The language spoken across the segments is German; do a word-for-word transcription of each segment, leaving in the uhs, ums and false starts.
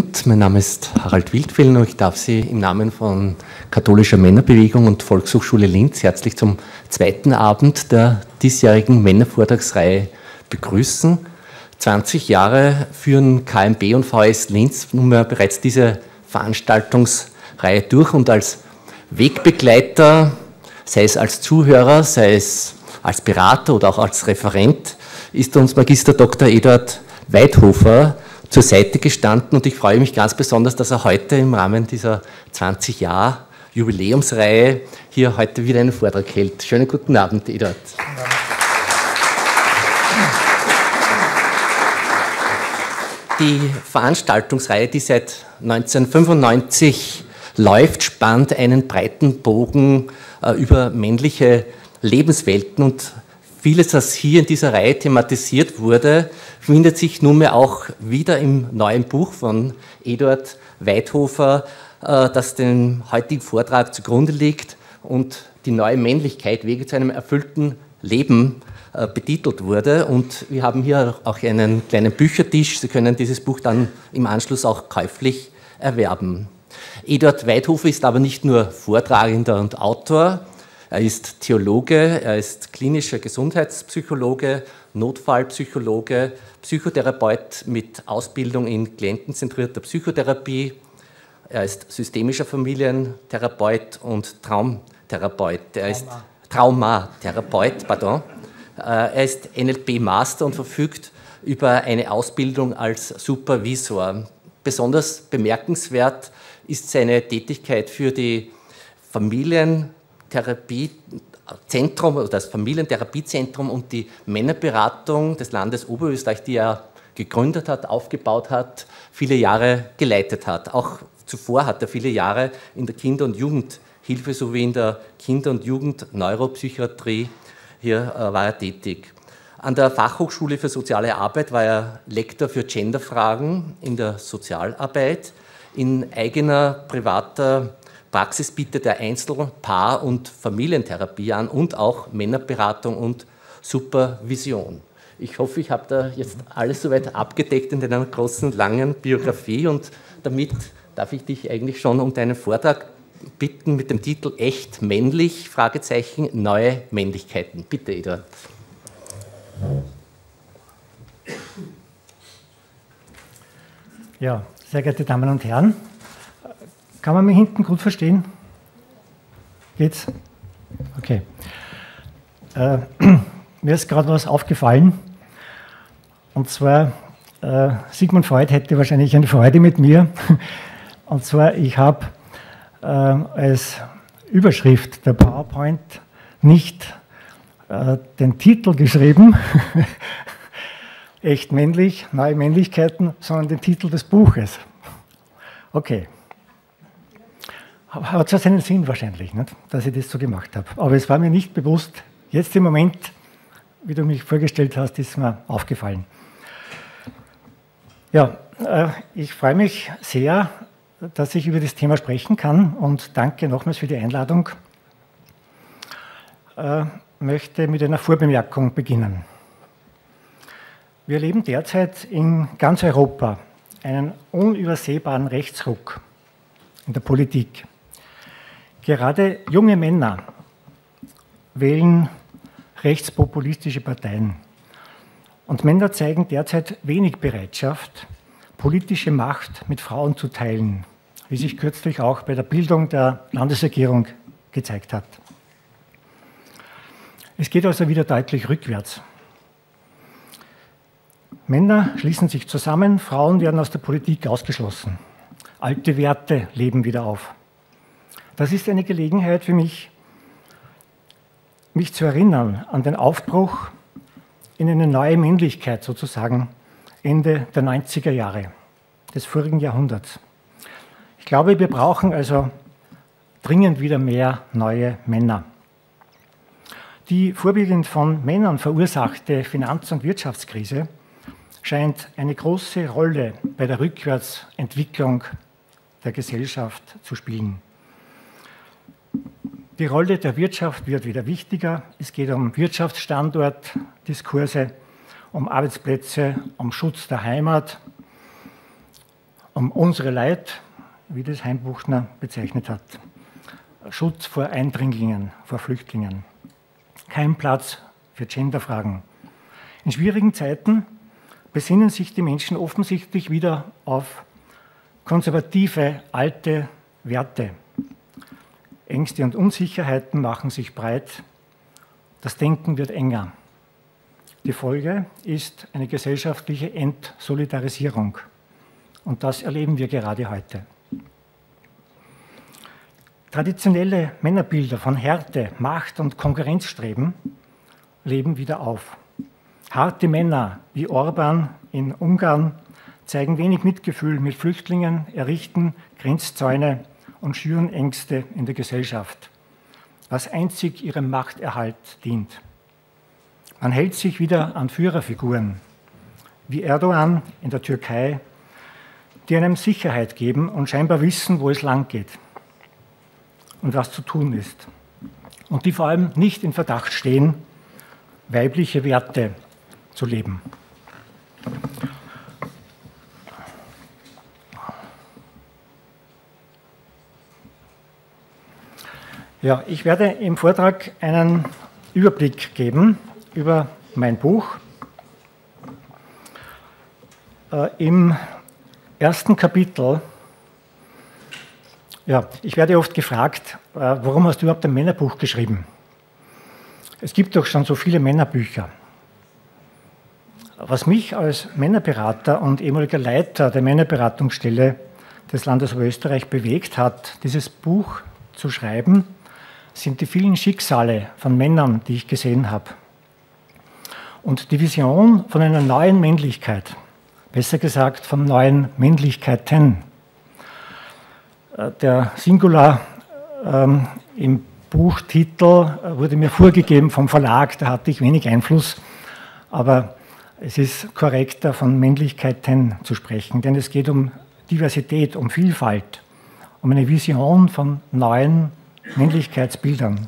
Abend, mein Name ist Harald Wildfellner und ich darf Sie im Namen von Katholischer Männerbewegung und Volkshochschule Linz herzlich zum zweiten Abend der diesjährigen Männervortragsreihe begrüßen. zwanzig Jahre führen K M B und V S Linz nunmehr bereits diese Veranstaltungsreihe durch und als Wegbegleiter, sei es als Zuhörer, sei es als Berater oder auch als Referent, ist uns Magister Doktor Eduard Weithofer zur Seite gestanden und ich freue mich ganz besonders, dass er heute im Rahmen dieser zwanzig Jahr Jubiläumsreihe hier heute wieder einen Vortrag hält. Schönen guten Abend, Eduard. Die Veranstaltungsreihe, die seit neunzehnhundertfünfundneunzig läuft, spannt einen breiten Bogen äh, über männliche Lebenswelten und vieles, was hier in dieser Reihe thematisiert wurde, findet sich nunmehr auch wieder im neuen Buch von Eduard Weithofer, das dem heutigen Vortrag zugrunde liegt und die neue Männlichkeit Wege zu einem erfüllten Leben betitelt wurde. Und wir haben hier auch einen kleinen Büchertisch. Sie können dieses Buch dann im Anschluss auch käuflich erwerben. Eduard Weithofer ist aber nicht nur Vortragender und Autor. Er ist Theologe, er ist klinischer Gesundheitspsychologe, Notfallpsychologe, Psychotherapeut mit Ausbildung in klientenzentrierter Psychotherapie. Er ist systemischer Familientherapeut und Traumtherapeut. Er ist Traumatherapeut, pardon. Er ist N L P-Master und verfügt über eine Ausbildung als Supervisor. Besonders bemerkenswert ist seine Tätigkeit für die Familien Therapiezentrum oder das Familientherapiezentrum und die Männerberatung des Landes Oberösterreich, die er gegründet hat, aufgebaut hat, viele Jahre geleitet hat. Auch zuvor hat er viele Jahre in der Kinder- und Jugendhilfe sowie in der Kinder- und Jugendneuropsychiatrie hier äh, war er tätig. An der Fachhochschule für Soziale Arbeit war er Lektor für Genderfragen in der Sozialarbeit. In eigener privater Praxis bietet er Einzel-, Paar- und Familientherapie an und auch Männerberatung und Supervision. Ich hoffe, ich habe da jetzt alles soweit abgedeckt in einer großen, langen Biografie und damit darf ich dich eigentlich schon um deinen Vortrag bitten mit dem Titel Echt männlich? Fragezeichen, neue Männlichkeiten. Bitte, Eduard. Ja, sehr geehrte Damen und Herren, kann man mich hinten gut verstehen? Geht's? Okay. Äh, mir ist gerade was aufgefallen. Und zwar, äh, Sigmund Freud hätte wahrscheinlich eine Freude mit mir. Und zwar, ich habe äh, als Überschrift der PowerPoint nicht äh, den Titel geschrieben, Echt männlich, neue Männlichkeiten, sondern den Titel des Buches. Okay. Hat zwar seinen Sinn wahrscheinlich, nicht, dass ich das so gemacht habe. Aber es war mir nicht bewusst. Jetzt im Moment, wie du mich vorgestellt hast, ist mir aufgefallen. Ja, äh, ich freue mich sehr, dass ich über das Thema sprechen kann und danke nochmals für die Einladung. Äh, möchte mit einer Vorbemerkung beginnen. Wir erleben derzeit in ganz Europa einen unübersehbaren Rechtsruck in der Politik. Gerade junge Männer wählen rechtspopulistische Parteien. Und Männer zeigen derzeit wenig Bereitschaft, politische Macht mit Frauen zu teilen, wie sich kürzlich auch bei der Bildung der Landesregierung gezeigt hat. Es geht also wieder deutlich rückwärts. Männer schließen sich zusammen, Frauen werden aus der Politik ausgeschlossen. Alte Werte leben wieder auf. Das ist eine Gelegenheit für mich, mich zu erinnern an den Aufbruch in eine neue Männlichkeit sozusagen Ende der neunziger Jahre des vorigen Jahrhunderts. Ich glaube, wir brauchen also dringend wieder mehr neue Männer. Die vorwiegend von Männern verursachte Finanz- und Wirtschaftskrise scheint eine große Rolle bei der Rückwärtsentwicklung der Gesellschaft zu spielen. Die Rolle der Wirtschaft wird wieder wichtiger. Es geht um Wirtschaftsstandortdiskurse, um Arbeitsplätze, um Schutz der Heimat, um unsere Leid, wie das Heimbuchner bezeichnet hat. Schutz vor Eindringlingen, vor Flüchtlingen. Kein Platz für Genderfragen. In schwierigen Zeiten besinnen sich die Menschen offensichtlich wieder auf konservative, alte Werte. Ängste und Unsicherheiten machen sich breit. Das Denken wird enger. Die Folge ist eine gesellschaftliche Entsolidarisierung. Und das erleben wir gerade heute. Traditionelle Männerbilder von Härte, Macht und Konkurrenzstreben leben wieder auf. Harte Männer wie Orban in Ungarn zeigen wenig Mitgefühl mit Flüchtlingen, errichten Grenzzäune und schüren Ängste in der Gesellschaft, was einzig ihrem Machterhalt dient. Man hält sich wieder an Führerfiguren, wie Erdogan in der Türkei, die einem Sicherheit geben und scheinbar wissen, wo es lang geht und was zu tun ist. Und die vor allem nicht in Verdacht stehen, weibliche Werte zu leben. Ja, ich werde im Vortrag einen Überblick geben über mein Buch. Äh, Im ersten Kapitel, ja, ich werde oft gefragt, äh, warum hast du überhaupt ein Männerbuch geschrieben? Es gibt doch schon so viele Männerbücher. Was mich als Männerberater und ehemaliger Leiter der Männerberatungsstelle des Landes Oberösterreich bewegt hat, dieses Buch zu schreiben, sind die vielen Schicksale von Männern, die ich gesehen habe. Und die Vision von einer neuen Männlichkeit, besser gesagt von neuen Männlichkeiten. Der Singular ähm, im Buchtitel wurde mir vorgegeben vom Verlag, da hatte ich wenig Einfluss, aber es ist korrekter, von Männlichkeiten zu sprechen, denn es geht um Diversität, um Vielfalt, um eine Vision von neuen Männlichkeitsbildern.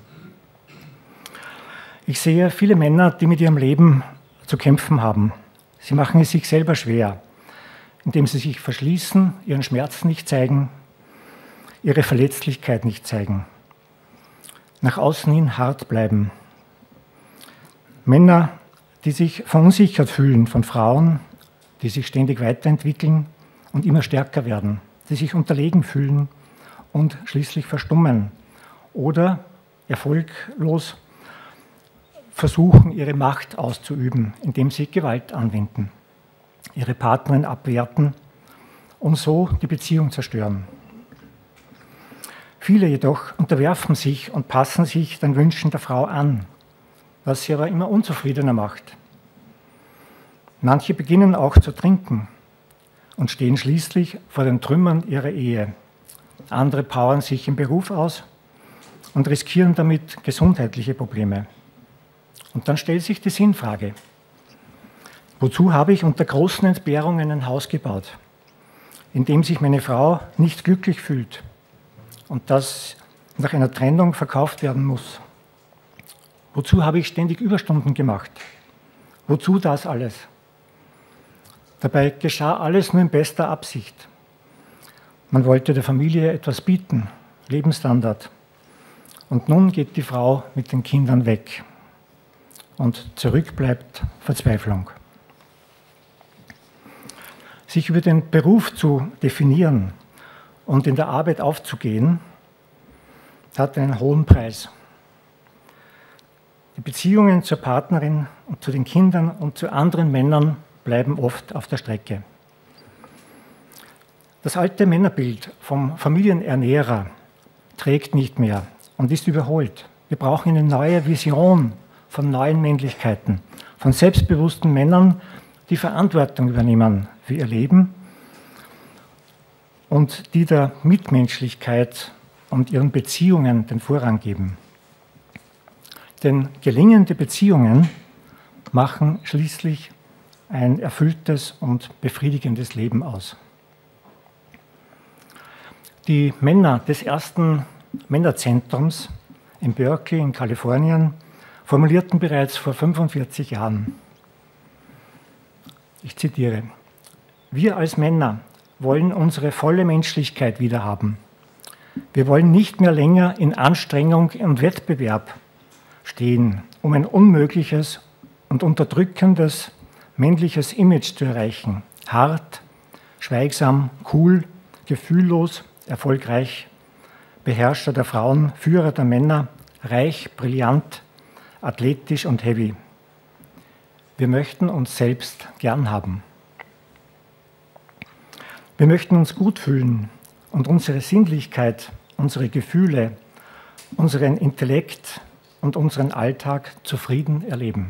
Ich sehe viele Männer, die mit ihrem Leben zu kämpfen haben. Sie machen es sich selber schwer, indem sie sich verschließen, ihren Schmerz nicht zeigen, ihre Verletzlichkeit nicht zeigen, nach außen hin hart bleiben. Männer, die sich verunsichert fühlen von Frauen, die sich ständig weiterentwickeln und immer stärker werden, die sich unterlegen fühlen und schließlich verstummen oder erfolglos versuchen, ihre Macht auszuüben, indem sie Gewalt anwenden, ihre Partnerin abwerten und so die Beziehung zerstören. Viele jedoch unterwerfen sich und passen sich den Wünschen der Frau an, was sie aber immer unzufriedener macht. Manche beginnen auch zu trinken und stehen schließlich vor den Trümmern ihrer Ehe. Andere powern sich im Beruf aus und riskieren damit gesundheitliche Probleme. Und dann stellt sich die Sinnfrage: Wozu habe ich unter großen Entbehrungen ein Haus gebaut, in dem sich meine Frau nicht glücklich fühlt und das nach einer Trennung verkauft werden muss? Wozu habe ich ständig Überstunden gemacht? Wozu das alles? Dabei geschah alles nur in bester Absicht. Man wollte der Familie etwas bieten, Lebensstandard. Und nun geht die Frau mit den Kindern weg. Und zurück bleibt Verzweiflung. Sich über den Beruf zu definieren und in der Arbeit aufzugehen, hat einen hohen Preis. Die Beziehungen zur Partnerin und zu den Kindern und zu anderen Männern bleiben oft auf der Strecke. Das alte Männerbild vom Familienernährer trägt nicht mehr und ist überholt. Wir brauchen eine neue Vision von neuen Männlichkeiten, von selbstbewussten Männern, die Verantwortung übernehmen für ihr Leben und die der Mitmenschlichkeit und ihren Beziehungen den Vorrang geben. Denn gelingende Beziehungen machen schließlich ein erfülltes und befriedigendes Leben aus. Die Männer des ersten Männerzentrums in Berkeley in Kalifornien formulierten bereits vor fünfundvierzig Jahren, ich zitiere: Wir als Männer wollen unsere volle Menschlichkeit wiederhaben. Wir wollen nicht mehr länger in Anstrengung und Wettbewerb stehen, um ein unmögliches und unterdrückendes männliches Image zu erreichen. Hart, schweigsam, cool, gefühllos, erfolgreich, Beherrscher der Frauen, Führer der Männer, reich, brillant, athletisch und heavy. Wir möchten uns selbst gern haben. Wir möchten uns gut fühlen und unsere Sinnlichkeit, unsere Gefühle, unseren Intellekt und unseren Alltag zufrieden erleben.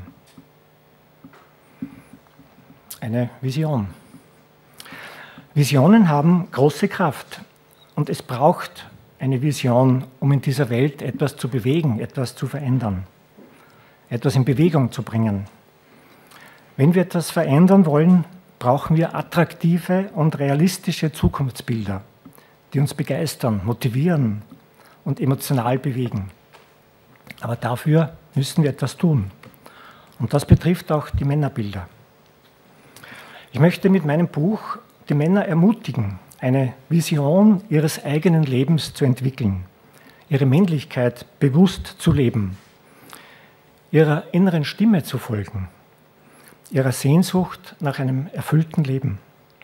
Eine Vision. Visionen haben große Kraft und es braucht eine Vision, um in dieser Welt etwas zu bewegen, etwas zu verändern, etwas in Bewegung zu bringen. Wenn wir etwas verändern wollen, brauchen wir attraktive und realistische Zukunftsbilder, die uns begeistern, motivieren und emotional bewegen. Aber dafür müssen wir etwas tun. Und das betrifft auch die Männerbilder. Ich möchte mit meinem Buch die Männer ermutigen, eine Vision ihres eigenen Lebens zu entwickeln, ihre Männlichkeit bewusst zu leben, ihrer inneren Stimme zu folgen, ihrer Sehnsucht nach einem erfüllten Leben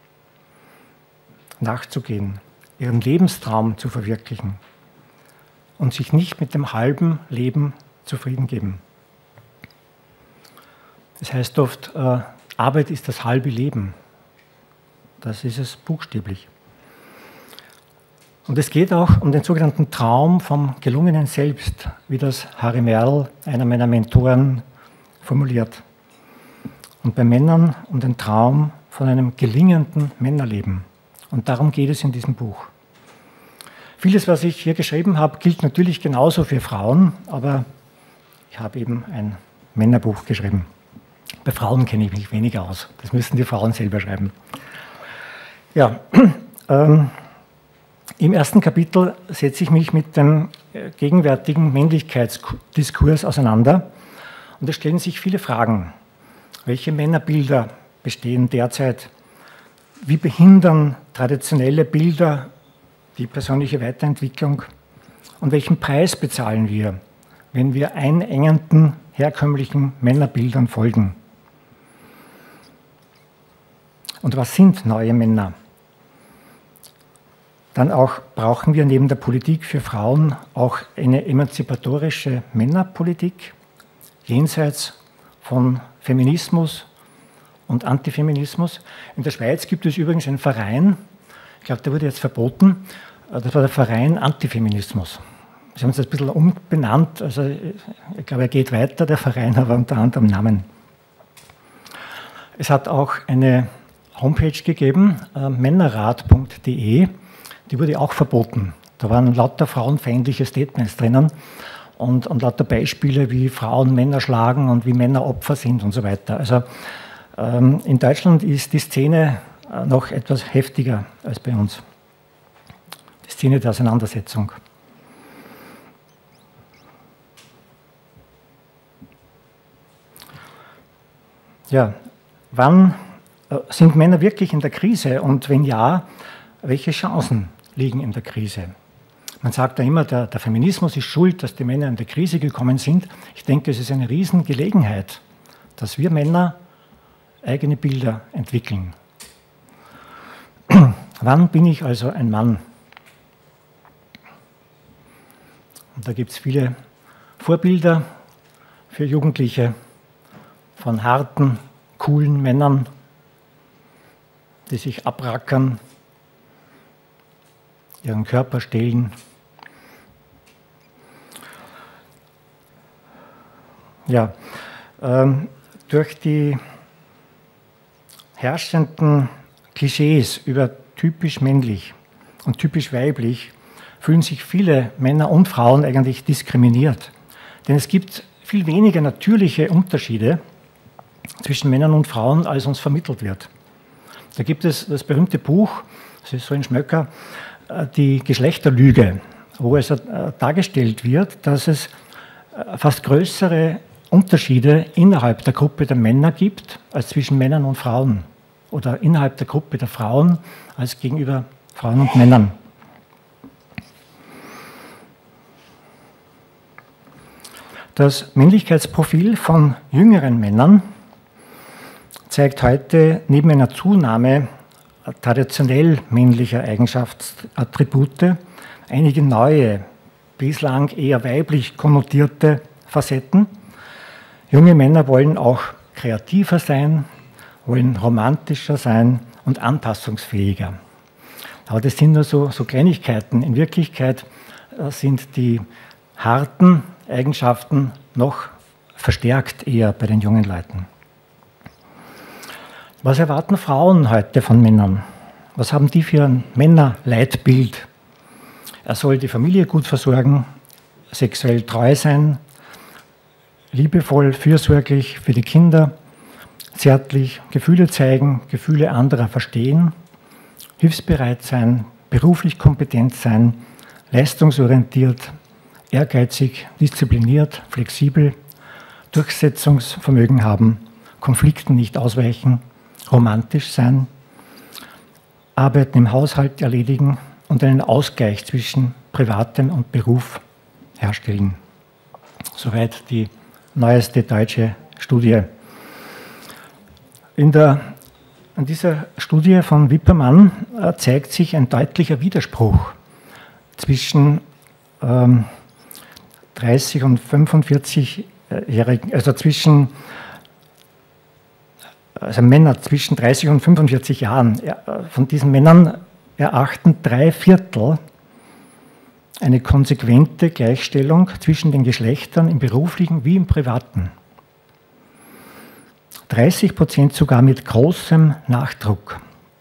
nachzugehen, ihren Lebenstraum zu verwirklichen und sich nicht mit dem halben Leben zufrieden geben. Das heißt oft, äh, Arbeit ist das halbe Leben. Das ist es buchstäblich. Und es geht auch um den sogenannten Traum vom gelungenen Selbst, wie das Harry Merl, einer meiner Mentoren, formuliert. Und bei Männern um den Traum von einem gelingenden Männerleben. Und darum geht es in diesem Buch. Vieles, was ich hier geschrieben habe, gilt natürlich genauso für Frauen, aber ich habe eben ein Männerbuch geschrieben. Bei Frauen kenne ich mich weniger aus. Das müssen die Frauen selber schreiben. Ja, ähm, im ersten Kapitel setze ich mich mit dem gegenwärtigen Männlichkeitsdiskurs auseinander. Und es stellen sich viele Fragen. Welche Männerbilder bestehen derzeit? Wie behindern traditionelle Bilder die persönliche Weiterentwicklung? Und welchen Preis bezahlen wir, wenn wir einengenden, herkömmlichen Männerbildern folgen? Und was sind neue Männer? Dann auch brauchen wir neben der Politik für Frauen auch eine emanzipatorische Männerpolitik, jenseits von Feminismus und Antifeminismus. In der Schweiz gibt es übrigens einen Verein, ich glaube, der wurde jetzt verboten, das war der Verein Antifeminismus. Sie haben es ein bisschen umbenannt, also ich glaube, er geht weiter, der Verein, aber unter anderem Namen. Es hat auch eine Homepage gegeben, äh, männerrat punkt de, die wurde auch verboten. Da waren lauter frauenfeindliche Statements drinnen und, und lauter Beispiele, wie Frauen Männer schlagen und wie Männer Opfer sind und so weiter. Also ähm, in Deutschland ist die Szene äh, noch etwas heftiger als bei uns. Die Szene der Auseinandersetzung. Ja, wann sind Männer wirklich in der Krise und wenn ja, welche Chancen liegen in der Krise? Man sagt ja immer, der, der Feminismus ist schuld, dass die Männer in die Krise gekommen sind. Ich denke, es ist eine Riesengelegenheit, dass wir Männer eigene Bilder entwickeln. Wann bin ich also ein Mann? Und da gibt es viele Vorbilder für Jugendliche von harten, coolen Männern, die sich abrackern, ihren Körper stehlen. Ja, ähm, durch die herrschenden Klischees über typisch männlich und typisch weiblich fühlen sich viele Männer und Frauen eigentlich diskriminiert. Denn es gibt viel weniger natürliche Unterschiede zwischen Männern und Frauen, als uns vermittelt wird. Da gibt es das berühmte Buch, das ist so ein Schmöcker, die Geschlechterlüge, wo es dargestellt wird, dass es fast größere Unterschiede innerhalb der Gruppe der Männer gibt, als zwischen Männern und Frauen. oder innerhalb der Gruppe der Frauen als gegenüber Frauen und Männern. Das Männlichkeitsprofil von jüngeren Männern zeigt heute neben einer Zunahme traditionell männlicher Eigenschaftsattribute einige neue, bislang eher weiblich konnotierte Facetten. Junge Männer wollen auch kreativer sein, wollen romantischer sein und anpassungsfähiger. Aber das sind nur so, so Kleinigkeiten. In Wirklichkeit sind die harten Eigenschaften noch verstärkt eher bei den jungen Leuten. Was erwarten Frauen heute von Männern? Was haben die für ein Männerleitbild? Er soll die Familie gut versorgen, sexuell treu sein, liebevoll, fürsorglich für die Kinder, zärtlich Gefühle zeigen, Gefühle anderer verstehen, hilfsbereit sein, beruflich kompetent sein, leistungsorientiert, ehrgeizig, diszipliniert, flexibel, Durchsetzungsvermögen haben, Konflikten nicht ausweichen, romantisch sein, Arbeiten im Haushalt erledigen und einen Ausgleich zwischen Privatem und Beruf herstellen. Soweit die neueste deutsche Studie. In, der, in dieser Studie von Wippermann äh, zeigt sich ein deutlicher Widerspruch zwischen ähm, dreißig und fünfundvierzig-Jährigen, also zwischen also Männer zwischen dreißig und fünfundvierzig Jahren. Von diesen Männern erachten drei Viertel eine konsequente Gleichstellung zwischen den Geschlechtern im beruflichen wie im privaten. dreißig Prozent sogar mit großem Nachdruck.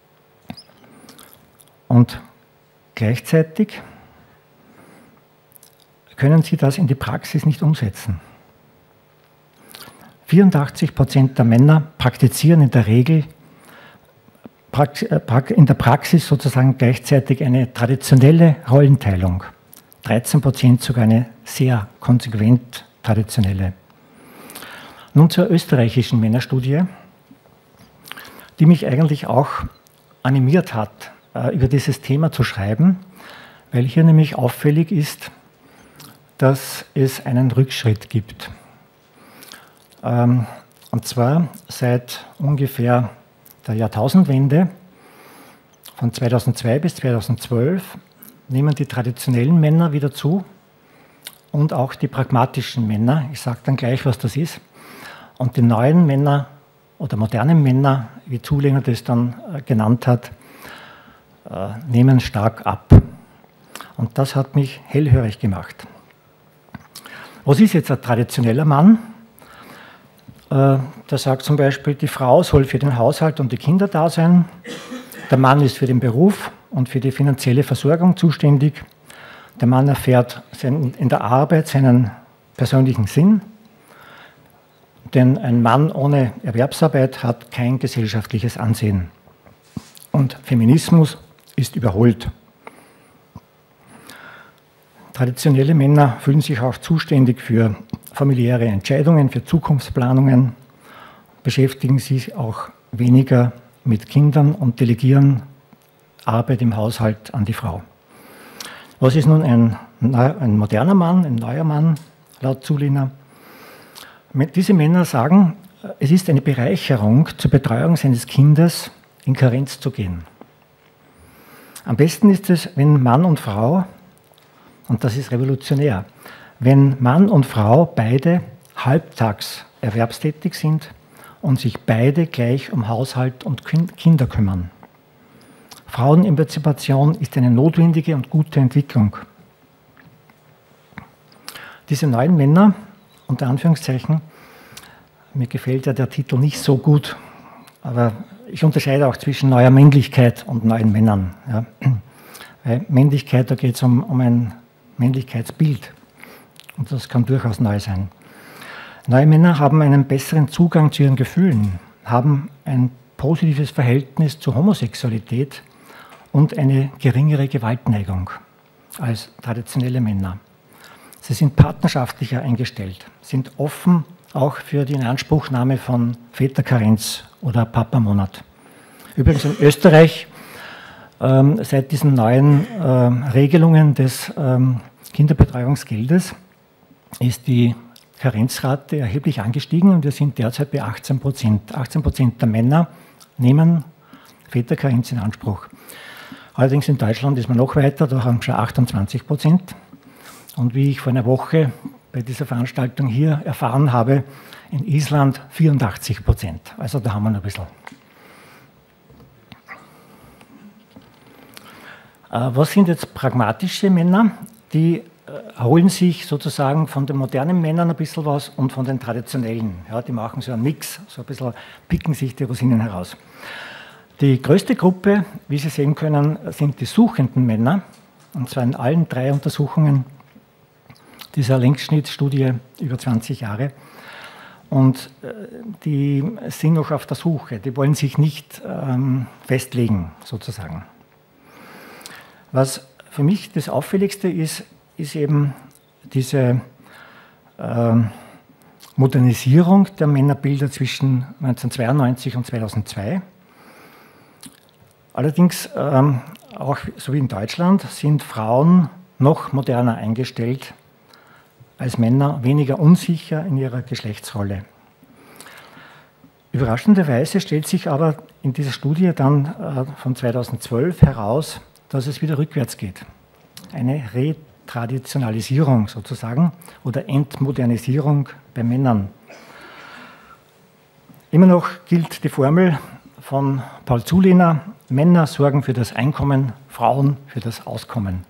Und gleichzeitig können sie das in die Praxis nicht umsetzen. vierundachtzig Prozent der Männer praktizieren in der Regel in der Praxis sozusagen gleichzeitig eine traditionelle Rollenteilung. dreizehn Prozent sogar eine sehr konsequent traditionelle. Nun zur österreichischen Männerstudie, die mich eigentlich auch animiert hat, über dieses Thema zu schreiben, weil hier nämlich auffällig ist, dass es einen Rückschritt gibt. Und zwar seit ungefähr der Jahrtausendwende, von zweitausendzwei bis zweitausendzwölf, nehmen die traditionellen Männer wieder zu und auch die pragmatischen Männer. Ich sage dann gleich, was das ist. Und die neuen Männer oder modernen Männer, wie Zulinger das dann genannt hat, nehmen stark ab. Und das hat mich hellhörig gemacht. Was ist jetzt ein traditioneller Mann? Da sagt zum Beispiel, die Frau soll für den Haushalt und die Kinder da sein, der Mann ist für den Beruf und für die finanzielle Versorgung zuständig, der Mann erfährt in der Arbeit seinen persönlichen Sinn, denn ein Mann ohne Erwerbsarbeit hat kein gesellschaftliches Ansehen. Und Feminismus ist überholt. Traditionelle Männer fühlen sich auch zuständig für familiäre Entscheidungen, für Zukunftsplanungen, beschäftigen sich auch weniger mit Kindern und delegieren Arbeit im Haushalt an die Frau. Was ist nun ein, ein moderner Mann, ein neuer Mann, laut Zulinger? Diese Männer sagen, es ist eine Bereicherung, zur Betreuung seines Kindes in Karenz zu gehen. Am besten ist es, wenn Mann und Frau, und das ist revolutionär, wenn Mann und Frau beide halbtags erwerbstätig sind und sich beide gleich um Haushalt und Kinder kümmern. Frauenemanzipation ist eine notwendige und gute Entwicklung. Diese neuen Männer, unter Anführungszeichen, mir gefällt ja der Titel nicht so gut, aber ich unterscheide auch zwischen neuer Männlichkeit und neuen Männern. Ja. Weil Männlichkeit, da geht es um, um ein Männlichkeitsbild und das kann durchaus neu sein. Neue Männer haben einen besseren Zugang zu ihren Gefühlen, haben ein positives Verhältnis zur Homosexualität und eine geringere Gewaltneigung als traditionelle Männer. Sie sind partnerschaftlicher eingestellt, sind offen auch für die Inanspruchnahme von Väterkarenz oder Papamonat. Übrigens in Österreich, ähm, seit diesen neuen ähm, Regelungen des ähm, Kinderbetreuungsgeldes, ist die Karenzrate erheblich angestiegen und wir sind derzeit bei achtzehn Prozent. achtzehn Prozent der Männer nehmen Väterkarenz in Anspruch. Allerdings in Deutschland ist man noch weiter, da haben schon achtundzwanzig Prozent. Und wie ich vor einer Woche bei dieser Veranstaltung hier erfahren habe, in Island vierundachtzig Prozent. Also da haben wir noch ein bisschen. Was sind jetzt pragmatische Männer? Die holen sich sozusagen von den modernen Männern ein bisschen was und von den traditionellen. Ja, die machen so einen Mix, so ein bisschen picken sich die Rosinen heraus. Die größte Gruppe, wie Sie sehen können, sind die suchenden Männer, und zwar in allen drei Untersuchungen dieser Längsschnittstudie über zwanzig Jahre. Und die sind noch auf der Suche, die wollen sich nicht ähm, festlegen, sozusagen. Was für mich das Auffälligste ist, ist eben diese äh, Modernisierung der Männerbilder zwischen neunzehnhundertzweiundneunzig und zweitausendzwei. Allerdings, ähm, auch so wie in Deutschland, sind Frauen noch moderner eingestellt als Männer, weniger unsicher in ihrer Geschlechtsrolle. Überraschenderweise stellt sich aber in dieser Studie dann äh, von zweitausendzwölf heraus, dass es wieder rückwärts geht. Eine Retraditionalisierung sozusagen oder Entmodernisierung bei Männern. Immer noch gilt die Formel von Paul Zulehner: Männer sorgen für das Einkommen, Frauen für das Auskommen.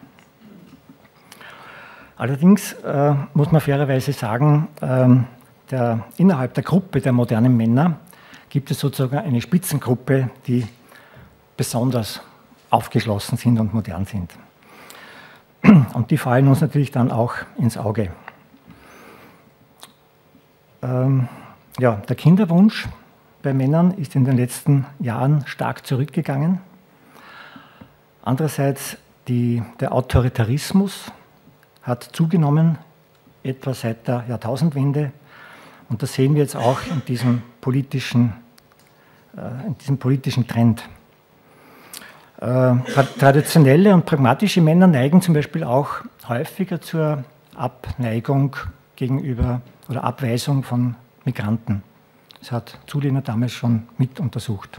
Allerdings äh, muss man fairerweise sagen, äh, der, innerhalb der Gruppe der modernen Männer gibt es sozusagen eine Spitzengruppe, die besonders aufgeschlossen sind und modern sind. Und die fallen uns natürlich dann auch ins Auge. Ähm, ja, der Kinderwunsch bei Männern ist in den letzten Jahren stark zurückgegangen. Andererseits die, der Autoritarismus hat zugenommen, etwa seit der Jahrtausendwende. Und das sehen wir jetzt auch in diesem politischen, äh, in diesem politischen Trend. Äh, traditionelle und pragmatische Männer neigen zum Beispiel auch häufiger zur Abneigung gegenüber oder Abweisung von Migranten. Das hat Zulehner damals schon mit untersucht.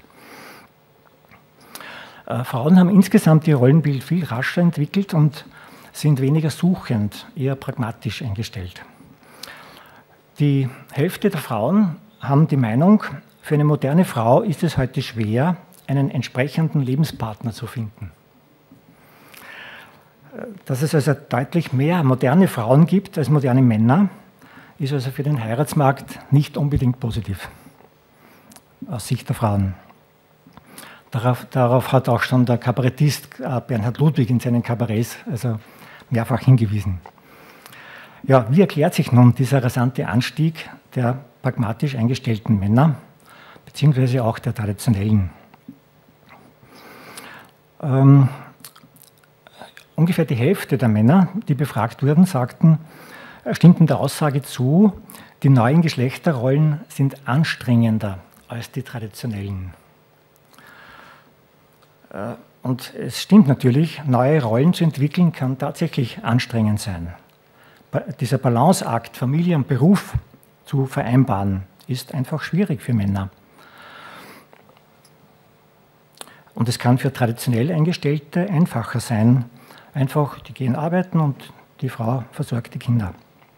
Äh, Frauen haben insgesamt ihr Rollenbild viel rascher entwickelt und sind weniger suchend, eher pragmatisch eingestellt. Die Hälfte der Frauen haben die Meinung, für eine moderne Frau ist es heute schwer, einen entsprechenden Lebenspartner zu finden. Dass es also deutlich mehr moderne Frauen gibt als moderne Männer, ist also für den Heiratsmarkt nicht unbedingt positiv, aus Sicht der Frauen. Darauf, darauf hat auch schon der Kabarettist Bernhard Ludwig in seinen Kabarets also mehrfach hingewiesen. Ja, wie erklärt sich nun dieser rasante Anstieg der pragmatisch eingestellten Männer, beziehungsweise auch der traditionellen? Ähm, ungefähr die Hälfte der Männer, die befragt wurden, sagten, stimmten der Aussage zu, die neuen Geschlechterrollen sind anstrengender als die traditionellen. Äh, Und es stimmt natürlich, neue Rollen zu entwickeln kann tatsächlich anstrengend sein. Dieser Balanceakt, Familie und Beruf zu vereinbaren, ist einfach schwierig für Männer. Und es kann für traditionell Eingestellte einfacher sein. Einfach, die gehen arbeiten und die Frau versorgt die Kinder.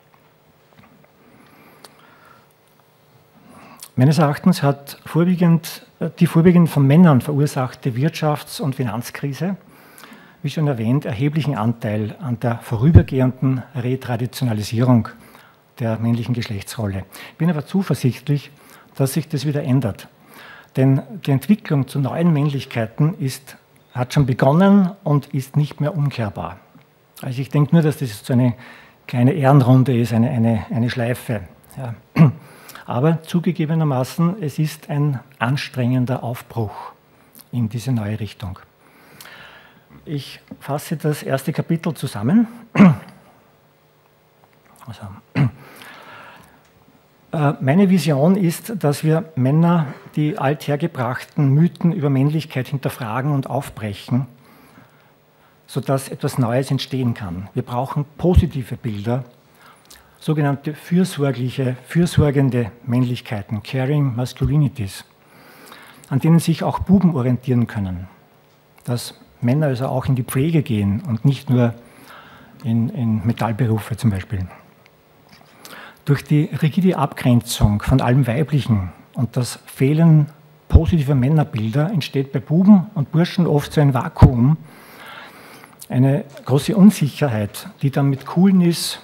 Meines Erachtens hat vorwiegend, die vorwiegend von Männern verursachte Wirtschafts- und Finanzkrise, wie schon erwähnt, erheblichen Anteil an der vorübergehenden Retraditionalisierung der männlichen Geschlechtsrolle. Ich bin aber zuversichtlich, dass sich das wieder ändert. Denn die Entwicklung zu neuen Männlichkeiten ist, hat schon begonnen und ist nicht mehr umkehrbar. Also ich denke nur, dass das so eine kleine Ehrenrunde ist, eine, eine, eine Schleife. Ja. Aber zugegebenermaßen, es ist ein anstrengender Aufbruch in diese neue Richtung. Ich fasse das erste Kapitel zusammen. Also, Meine Vision ist, dass wir Männer die althergebrachten Mythen über Männlichkeit hinterfragen und aufbrechen, sodass etwas Neues entstehen kann. Wir brauchen positive Bilder, sogenannte fürsorgliche, fürsorgende Männlichkeiten, caring masculinities, an denen sich auch Buben orientieren können. Dass Männer also auch in die Pflege gehen und nicht nur in, in Metallberufe zum Beispiel. Durch die rigide Abgrenzung von allem Weiblichen und das Fehlen positiver Männerbilder entsteht bei Buben und Burschen oft so ein Vakuum, eine große Unsicherheit, die dann mit Coolness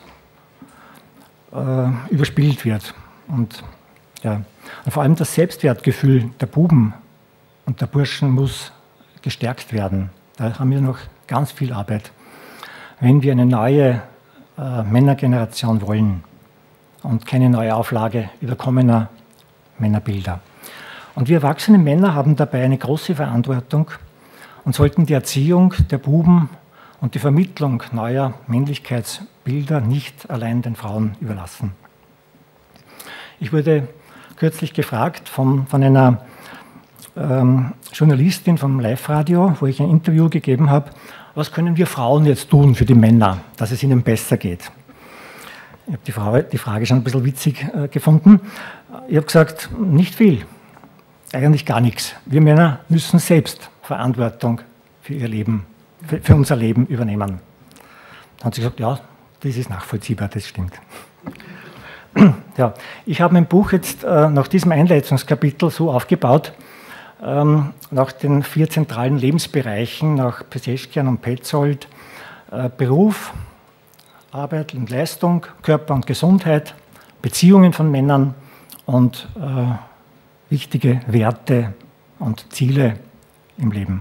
äh, überspielt wird. Und, ja, und vor allem das Selbstwertgefühl der Buben und der Burschen muss gestärkt werden. Da haben wir noch ganz viel Arbeit, wenn wir eine neue äh, Männergeneration wollen. Und keine neue Auflage überkommener Männerbilder. Und wir erwachsene Männer haben dabei eine große Verantwortung und sollten die Erziehung der Buben und die Vermittlung neuer Männlichkeitsbilder nicht allein den Frauen überlassen. Ich wurde kürzlich gefragt von, von einer ähm, Journalistin vom Live-Radio, wo ich ein Interview gegeben habe, was können wir Frauen jetzt tun für die Männer, dass es ihnen besser geht? Ich habe die Frage, die Frage schon ein bisschen witzig äh, gefunden. Ich habe gesagt, nicht viel, eigentlich gar nichts. Wir Männer müssen selbst Verantwortung für ihr Leben, für, für unser Leben übernehmen. Dann hat sie gesagt, ja, das ist nachvollziehbar, das stimmt. Ja, ich habe mein Buch jetzt äh, nach diesem Einleitungskapitel so aufgebaut, ähm, nach den vier zentralen Lebensbereichen, nach Peseschkian und Petzold, äh, Beruf, Arbeit und Leistung, Körper und Gesundheit, Beziehungen von Männern und äh, wichtige Werte und Ziele im Leben.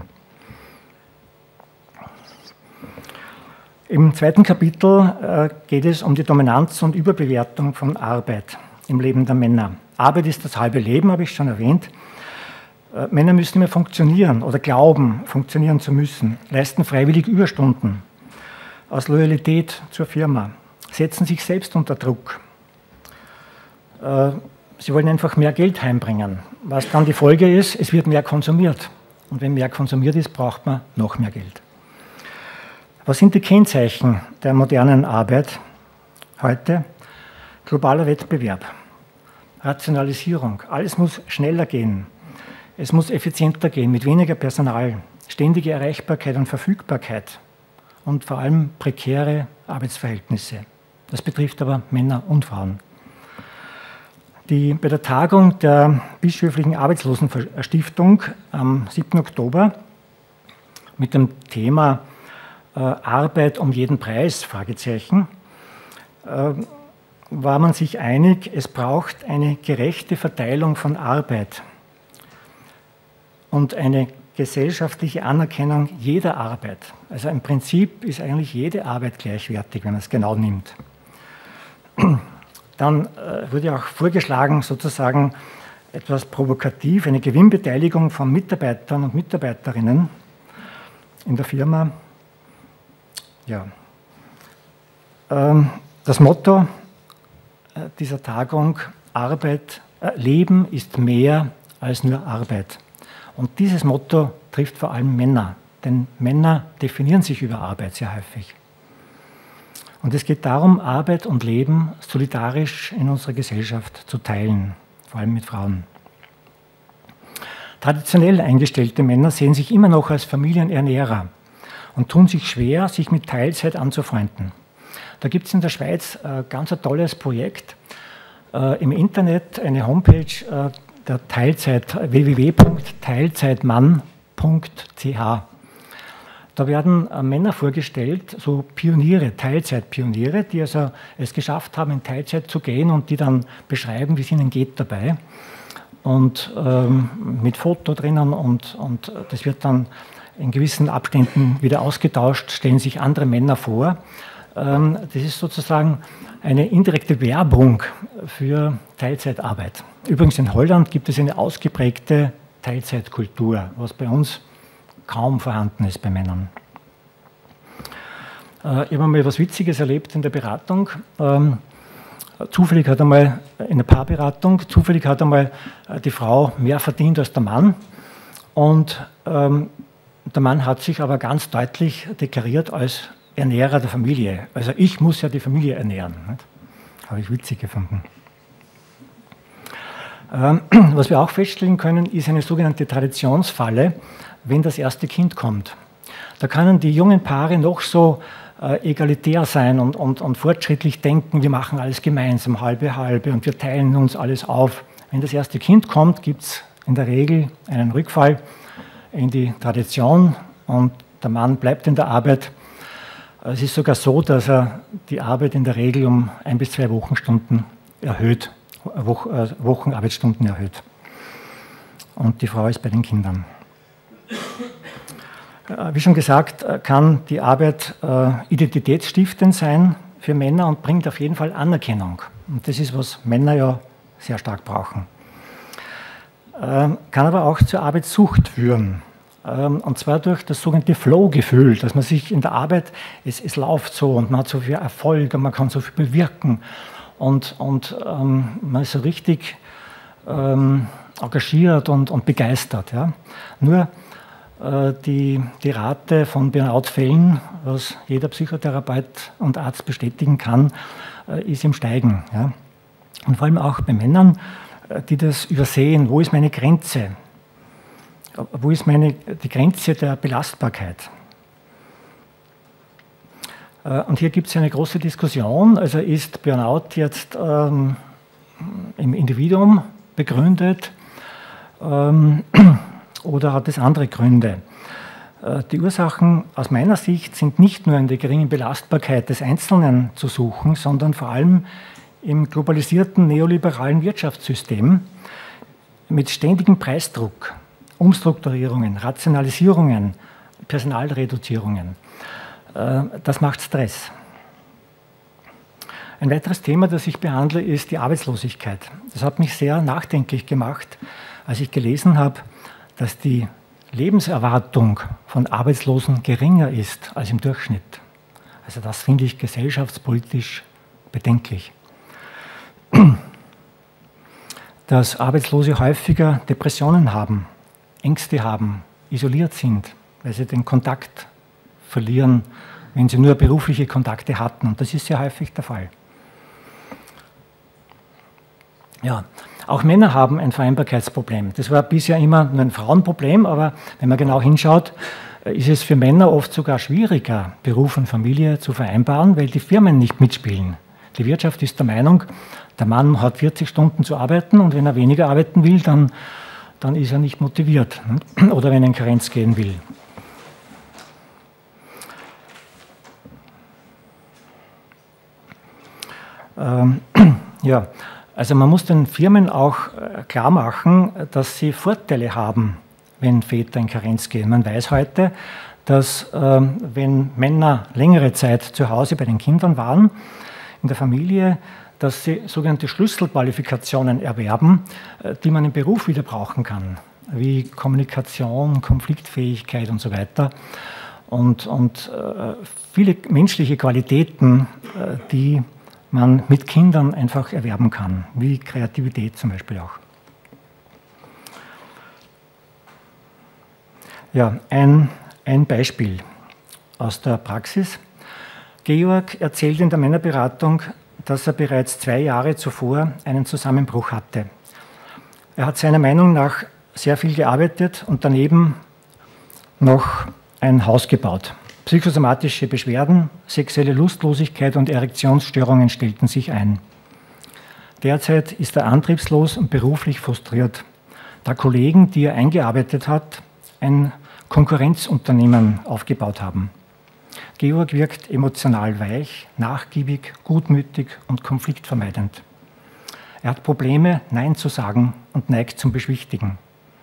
Im zweiten Kapitel äh, geht es um die Dominanz und Überbewertung von Arbeit im Leben der Männer. Arbeit ist das halbe Leben, habe ich schon erwähnt. Äh, Männer müssen immer funktionieren oder glauben, funktionieren zu müssen, leisten freiwillig Überstunden. Aus Loyalität zur Firma, setzen sich selbst unter Druck. Sie wollen einfach mehr Geld heimbringen. Was dann die Folge ist, es wird mehr konsumiert. Und wenn mehr konsumiert ist, braucht man noch mehr Geld. Was sind die Kennzeichen der modernen Arbeit heute? Globaler Wettbewerb, Rationalisierung, alles muss schneller gehen. Es muss effizienter gehen, mit weniger Personal, ständige Erreichbarkeit und Verfügbarkeit. Und vor allem prekäre Arbeitsverhältnisse. Das betrifft aber Männer und Frauen. Die, bei der Tagung der Bischöflichen Arbeitslosenstiftung am siebten Oktober mit dem Thema äh, Arbeit um jeden Preis, Fragezeichen, äh, war man sich einig, es braucht eine gerechte Verteilung von Arbeit und eine gesellschaftliche Anerkennung jeder Arbeit. Also im Prinzip ist eigentlich jede Arbeit gleichwertig, wenn man es genau nimmt. Dann äh, wurde auch vorgeschlagen, sozusagen etwas provokativ, eine Gewinnbeteiligung von Mitarbeitern und Mitarbeiterinnen in der Firma. Ja. Ähm, das Motto äh, dieser Tagung, Arbeit, äh, Leben ist mehr als nur Arbeit. Und dieses Motto trifft vor allem Männer, denn Männer definieren sich über Arbeit sehr häufig. Und es geht darum, Arbeit und Leben solidarisch in unserer Gesellschaft zu teilen, vor allem mit Frauen. Traditionell eingestellte Männer sehen sich immer noch als Familienernährer und tun sich schwer, sich mit Teilzeit anzufreunden. Da gibt es in der Schweiz äh, ganz ein tolles Projekt äh, im Internet, eine Homepage, äh, der Teilzeit, w w w punkt teilzeitmann punkt c h. Da werden äh, Männer vorgestellt, so Pioniere, Teilzeitpioniere, die also es geschafft haben, in Teilzeit zu gehen und die dann beschreiben, wie es ihnen geht dabei. Und ähm, mit Foto drinnen und, und das wird dann in gewissen Abständen wieder ausgetauscht, stellen sich andere Männer vor. Ähm, das ist sozusagen eine indirekte Werbung für Teilzeitarbeit. Übrigens in Holland gibt es eine ausgeprägte Teilzeitkultur, was bei uns kaum vorhanden ist bei Männern. Äh, ich habe mal etwas Witziges erlebt in der Beratung. Ähm, zufällig hat einmal in der Paarberatung, zufällig hat einmal die Frau mehr verdient als der Mann. Und ähm, der Mann hat sich aber ganz deutlich deklariert als Ernährer der Familie. Also ich muss ja die Familie ernähren. Nicht? Habe ich witzig gefunden. Ähm, was wir auch feststellen können, ist eine sogenannte Traditionsfalle, wenn das erste Kind kommt. Da können die jungen Paare noch so äh, egalitär sein und, und, und fortschrittlich denken, wir machen alles gemeinsam, halbe halbe und wir teilen uns alles auf. Wenn das erste Kind kommt, gibt es in der Regel einen Rückfall in die Tradition und der Mann bleibt in der Arbeit. Es ist sogar so, dass er die Arbeit in der Regel um ein bis zwei Wochenstunden erhöht, Woch, äh, Wochenarbeitsstunden erhöht. Und die Frau ist bei den Kindern. Äh, wie schon gesagt, kann die Arbeit äh, identitätsstiftend sein für Männer und bringt auf jeden Fall Anerkennung. Und das ist, was Männer ja sehr stark brauchen. Kann aber auch zur Arbeitssucht führen. Und zwar durch das sogenannte Flow-Gefühl, dass man sich in der Arbeit, es, es läuft so und man hat so viel Erfolg und man kann so viel bewirken. Und, und ähm, man ist so richtig ähm, engagiert und, und begeistert. Ja. Nur äh, die, die Rate von Burnout-Fällen, was jeder Psychotherapeut und Arzt bestätigen kann, äh, ist im Steigen. Ja. Und vor allem auch bei Männern, die das übersehen, wo ist meine Grenze? Wo ist meine, die Grenze der Belastbarkeit? Und hier gibt es eine große Diskussion, also ist Burnout jetzt ähm, im Individuum begründet ähm, oder hat es andere Gründe? Äh, die Ursachen aus meiner Sicht sind nicht nur in der geringen Belastbarkeit des Einzelnen zu suchen, sondern vor allem im globalisierten neoliberalen Wirtschaftssystem mit ständigem Preisdruck, Umstrukturierungen, Rationalisierungen, Personalreduzierungen. Das macht Stress. Ein weiteres Thema, das ich behandle, ist die Arbeitslosigkeit. Das hat mich sehr nachdenklich gemacht, als ich gelesen habe, dass die Lebenserwartung von Arbeitslosen geringer ist als im Durchschnitt. Also das finde ich gesellschaftspolitisch bedenklich. Dass Arbeitslose häufiger Depressionen haben, Ängste haben, isoliert sind, weil sie den Kontakt verlieren, wenn sie nur berufliche Kontakte hatten. Und das ist sehr häufig der Fall. Ja, auch Männer haben ein Vereinbarkeitsproblem. Das war bisher immer nur ein Frauenproblem, aber wenn man genau hinschaut, ist es für Männer oft sogar schwieriger, Beruf und Familie zu vereinbaren, weil die Firmen nicht mitspielen. Die Wirtschaft ist der Meinung, der Mann hat vierzig Stunden zu arbeiten und wenn er weniger arbeiten will, dann, dann ist er nicht motiviert. Oder wenn er in Karenz gehen will. Ähm, ja, also man muss den Firmen auch klar machen, dass sie Vorteile haben, wenn Väter in Karenz gehen. Man weiß heute, dass ähm, wenn Männer längere Zeit zu Hause bei den Kindern waren, in der Familie, dass sie sogenannte Schlüsselqualifikationen erwerben, die man im Beruf wieder brauchen kann, wie Kommunikation, Konfliktfähigkeit und so weiter. Und, und äh, viele menschliche Qualitäten, äh, die man mit Kindern einfach erwerben kann, wie Kreativität zum Beispiel auch. Ja, ein, ein Beispiel aus der Praxis. Georg erzählt in der Männerberatung, dass er bereits zwei Jahre zuvor einen Zusammenbruch hatte. Er hat seiner Meinung nach sehr viel gearbeitet und daneben noch ein Haus gebaut. Psychosomatische Beschwerden, sexuelle Lustlosigkeit und Erektionsstörungen stellten sich ein. Derzeit ist er antriebslos und beruflich frustriert, da Kollegen, die er eingearbeitet hat, ein Konkurrenzunternehmen aufgebaut haben. Georg wirkt emotional weich, nachgiebig, gutmütig und konfliktvermeidend. Er hat Probleme, Nein zu sagen und neigt zum Beschwichtigen.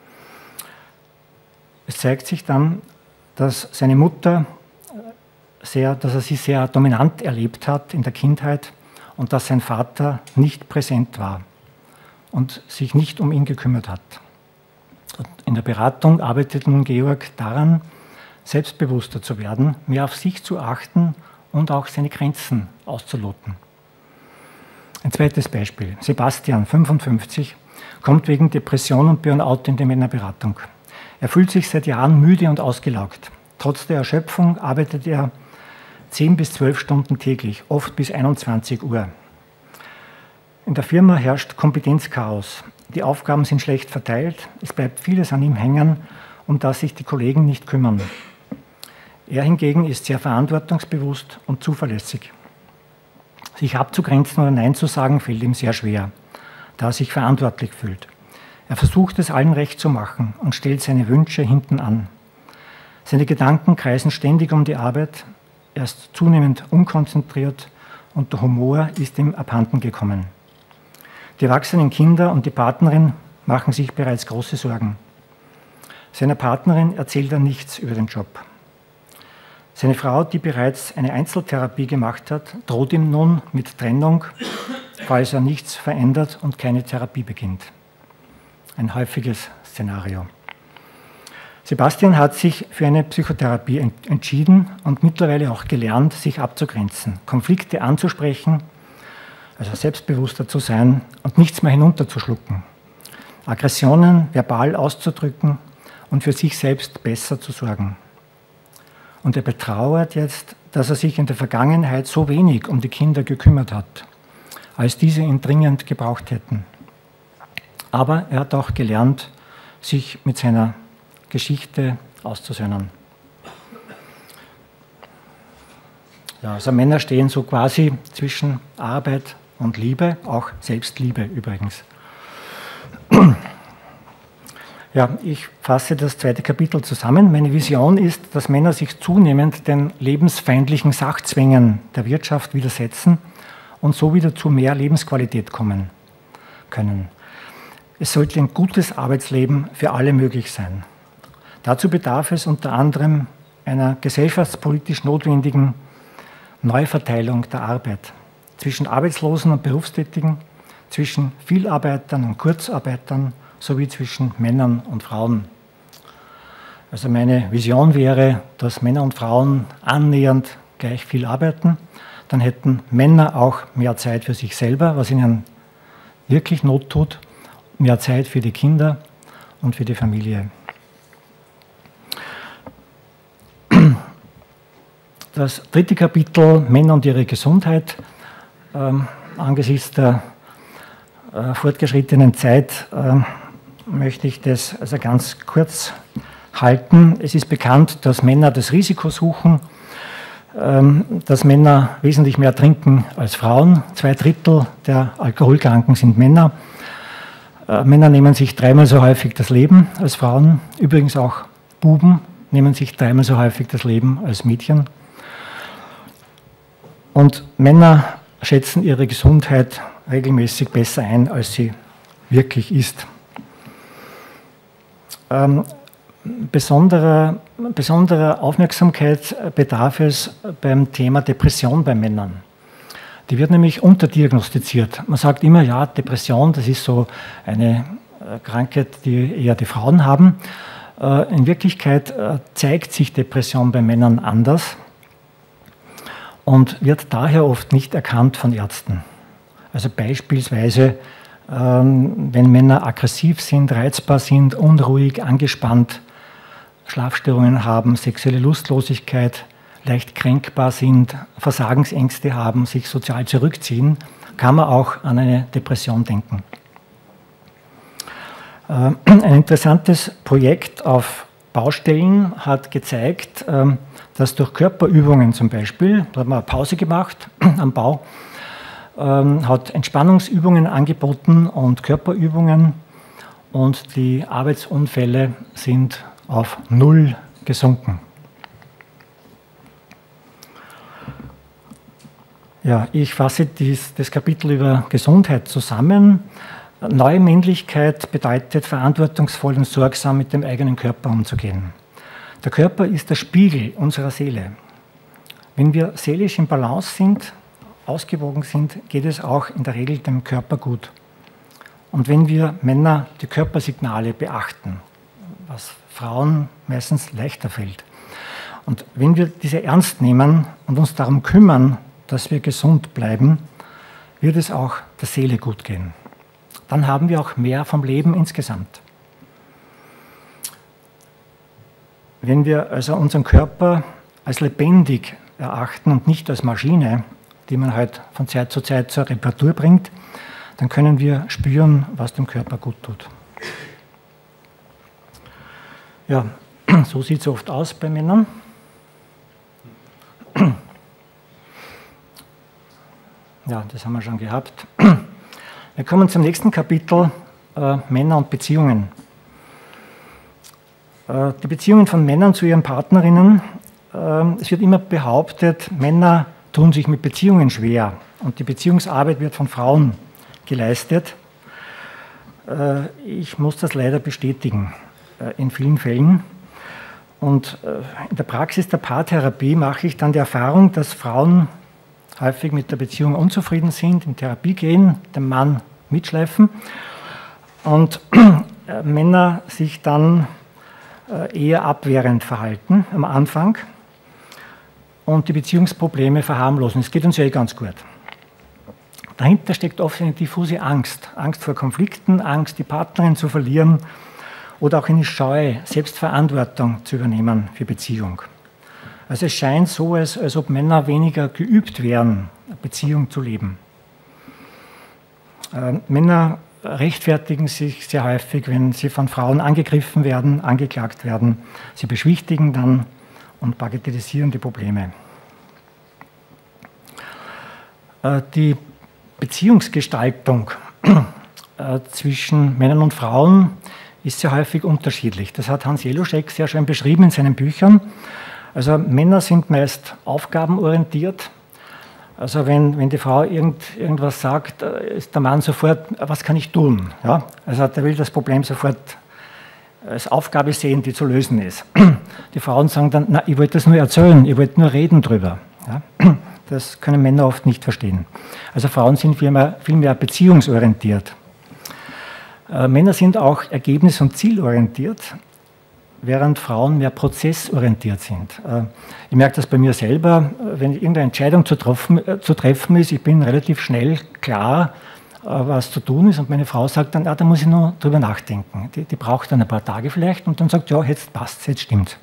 Es zeigt sich dann, dass seine Mutter sehr, dass er sie sehr dominant erlebt hat in der Kindheit und dass sein Vater nicht präsent war und sich nicht um ihn gekümmert hat. In der Beratung arbeitet nun Georg daran, selbstbewusster zu werden, mehr auf sich zu achten und auch seine Grenzen auszuloten. Ein zweites Beispiel. Sebastian, fünfundfünfzig, kommt wegen Depression und Burnout in die Männerberatung. Er fühlt sich seit Jahren müde und ausgelaugt. Trotz der Erschöpfung arbeitet er zehn bis zwölf Stunden täglich, oft bis einundzwanzig Uhr. In der Firma herrscht Kompetenzchaos. Die Aufgaben sind schlecht verteilt, es bleibt vieles an ihm hängen, um das sich die Kollegen nicht kümmern. Er hingegen ist sehr verantwortungsbewusst und zuverlässig. Sich abzugrenzen oder Nein zu sagen, fällt ihm sehr schwer, da er sich verantwortlich fühlt. Er versucht es allen recht zu machen und stellt seine Wünsche hinten an. Seine Gedanken kreisen ständig um die Arbeit, er ist zunehmend unkonzentriert und der Humor ist ihm abhanden gekommen. Die erwachsenen Kinder und die Partnerin machen sich bereits große Sorgen. Seiner Partnerin erzählt er nichts über den Job. Seine Frau, die bereits eine Einzeltherapie gemacht hat, droht ihm nun mit Trennung, falls er nichts verändert und keine Therapie beginnt. Ein häufiges Szenario. Sebastian hat sich für eine Psychotherapie entschieden und mittlerweile auch gelernt, sich abzugrenzen, Konflikte anzusprechen, also selbstbewusster zu sein und nichts mehr hinunterzuschlucken, Aggressionen verbal auszudrücken und für sich selbst besser zu sorgen. Und er betrauert jetzt, dass er sich in der Vergangenheit so wenig um die Kinder gekümmert hat, als diese ihn dringend gebraucht hätten. Aber er hat auch gelernt, sich mit seiner Geschichte auszusöhnen. Ja, also Männer stehen so quasi zwischen Arbeit und Liebe, auch Selbstliebe übrigens. Ja, ich fasse das zweite Kapitel zusammen. Meine Vision ist, dass Männer sich zunehmend den lebensfeindlichen Sachzwängen der Wirtschaft widersetzen und so wieder zu mehr Lebensqualität kommen können. Es sollte ein gutes Arbeitsleben für alle möglich sein. Dazu bedarf es unter anderem einer gesellschaftspolitisch notwendigen Neuverteilung der Arbeit zwischen Arbeitslosen und Berufstätigen, zwischen Vielarbeitern und Kurzarbeitern sowie zwischen Männern und Frauen. Also meine Vision wäre, dass Männer und Frauen annähernd gleich viel arbeiten. Dann hätten Männer auch mehr Zeit für sich selber, was ihnen wirklich Not tut, mehr Zeit für die Kinder und für die Familie. Das dritte Kapitel, Männer und ihre Gesundheit. Ähm, angesichts der äh, fortgeschrittenen Zeit äh, möchte ich das also ganz kurz halten. Es ist bekannt, dass Männer das Risiko suchen, ähm, dass Männer wesentlich mehr trinken als Frauen. Zwei Drittel der Alkoholkranken sind Männer. Äh, Männer nehmen sich dreimal so häufig das Leben als Frauen. Übrigens auch Buben nehmen sich dreimal so häufig das Leben als Mädchen. Und Männer schätzen ihre Gesundheit regelmäßig besser ein, als sie wirklich ist. Ähm, besonderer, besonderer Aufmerksamkeit bedarf es beim Thema Depression bei Männern. Die wird nämlich unterdiagnostiziert. Man sagt immer, ja, Depression, das ist so eine Krankheit, die eher die Frauen haben. Äh, in Wirklichkeit äh, zeigt sich Depression bei Männern anders und wird daher oft nicht erkannt von Ärzten. Also beispielsweise, ähm, wenn Männer aggressiv sind, reizbar sind, unruhig, angespannt, Schlafstörungen haben, sexuelle Lustlosigkeit, leicht kränkbar sind, Versagensängste haben, sich sozial zurückziehen, kann man auch an eine Depression denken. Äh, ein interessantes Projekt auf Baustellen hat gezeigt, äh, dass durch Körperübungen zum Beispiel, da hat man eine Pause gemacht am Bau, ähm, hat Entspannungsübungen angeboten und Körperübungen und die Arbeitsunfälle sind auf null gesunken. Ja, ich fasse dies, das Kapitel über Gesundheit zusammen. Neue Männlichkeit bedeutet, verantwortungsvoll und sorgsam mit dem eigenen Körper umzugehen. Der Körper ist der Spiegel unserer Seele. Wenn wir seelisch im Balance sind, ausgewogen sind, geht es auch in der Regel dem Körper gut. Und wenn wir Männer die Körpersignale beachten, was Frauen meistens leichter fällt, und wenn wir diese ernst nehmen und uns darum kümmern, dass wir gesund bleiben, wird es auch der Seele gut gehen. Dann haben wir auch mehr vom Leben insgesamt. Wenn wir also unseren Körper als lebendig erachten und nicht als Maschine, die man halt von Zeit zu Zeit zur Reparatur bringt, dann können wir spüren, was dem Körper gut tut. Ja, so sieht es oft aus bei Männern. Ja, das haben wir schon gehabt. Wir kommen zum nächsten Kapitel, äh, Männer und Beziehungen. Äh, die Beziehungen von Männern zu ihren Partnerinnen. Äh, es wird immer behauptet, Männer tun sich mit Beziehungen schwer und die Beziehungsarbeit wird von Frauen geleistet. Äh, ich muss das leider bestätigen, äh, in vielen Fällen. Und äh, in der Praxis der Paartherapie mache ich dann die Erfahrung, dass Frauen häufig mit der Beziehung unzufrieden sind, in Therapie gehen, den Mann mitschleifen und äh, Männer sich dann äh, eher abwehrend verhalten am Anfang und die Beziehungsprobleme verharmlosen. Es geht uns ja eh ganz gut. Dahinter steckt oft eine diffuse Angst. Angst vor Konflikten, Angst, die Partnerin zu verlieren oder auch eine Scheu, Selbstverantwortung zu übernehmen für Beziehung. Also es scheint so, als, als ob Männer weniger geübt wären, Beziehung zu leben. Äh, Männer rechtfertigen sich sehr häufig, wenn sie von Frauen angegriffen werden, angeklagt werden. Sie beschwichtigen dann und bagatellisieren die Probleme. Äh, die Beziehungsgestaltung äh, zwischen Männern und Frauen ist sehr häufig unterschiedlich. Das hat Hans Jeluschek sehr schön beschrieben in seinen Büchern. Also Männer sind meist aufgabenorientiert. Also wenn, wenn die Frau irgend, irgendwas sagt, ist der Mann sofort, was kann ich tun? Ja? Also der will das Problem sofort als Aufgabe sehen, die zu lösen ist. Die Frauen sagen dann, na, ich wollte das nur erzählen, ich wollte nur reden drüber. Ja? Das können Männer oft nicht verstehen. Also Frauen sind viel mehr, viel mehr beziehungsorientiert. Äh, Männer sind auch ergebnis- und zielorientiert, während Frauen mehr prozessorientiert sind. Ich merke das bei mir selber, wenn irgendeine Entscheidung zu treffen, zu treffen ist, ich bin relativ schnell klar, was zu tun ist und meine Frau sagt dann, ah, da muss ich nur drüber nachdenken. Die, die braucht dann ein paar Tage vielleicht und dann sagt, ja, jetzt passt es, jetzt stimmt.